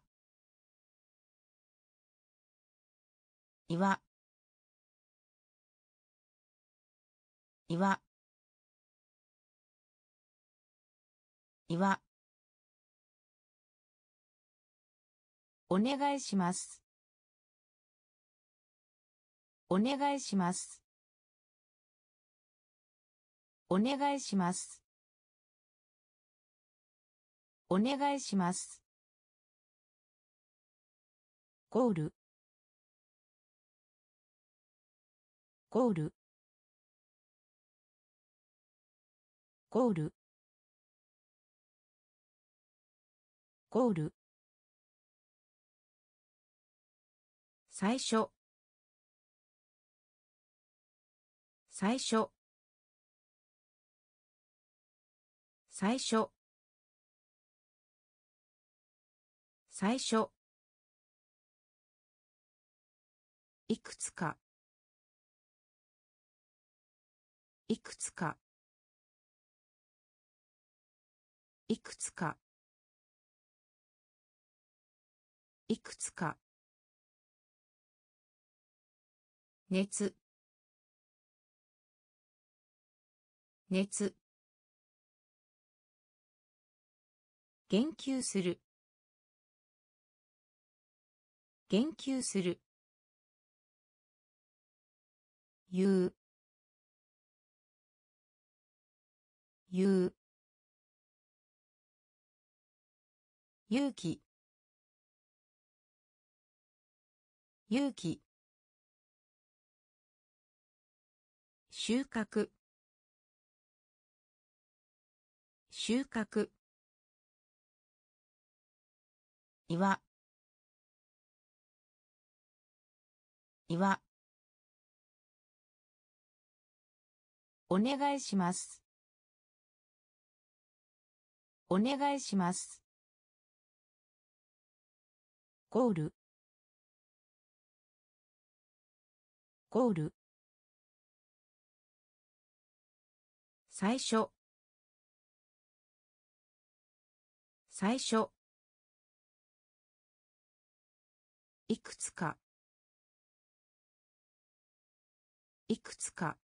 岩岩岩お願いします。お願いします。お願いします。お願いします。ゴールゴールゴールゴール最初最初最初最初いくつかいくつかいくつかいくつか熱熱言及する言及する言う言う勇気勇気収穫収穫岩岩お願いします。お願いします。ゴールゴール最初最初いくつかいくつか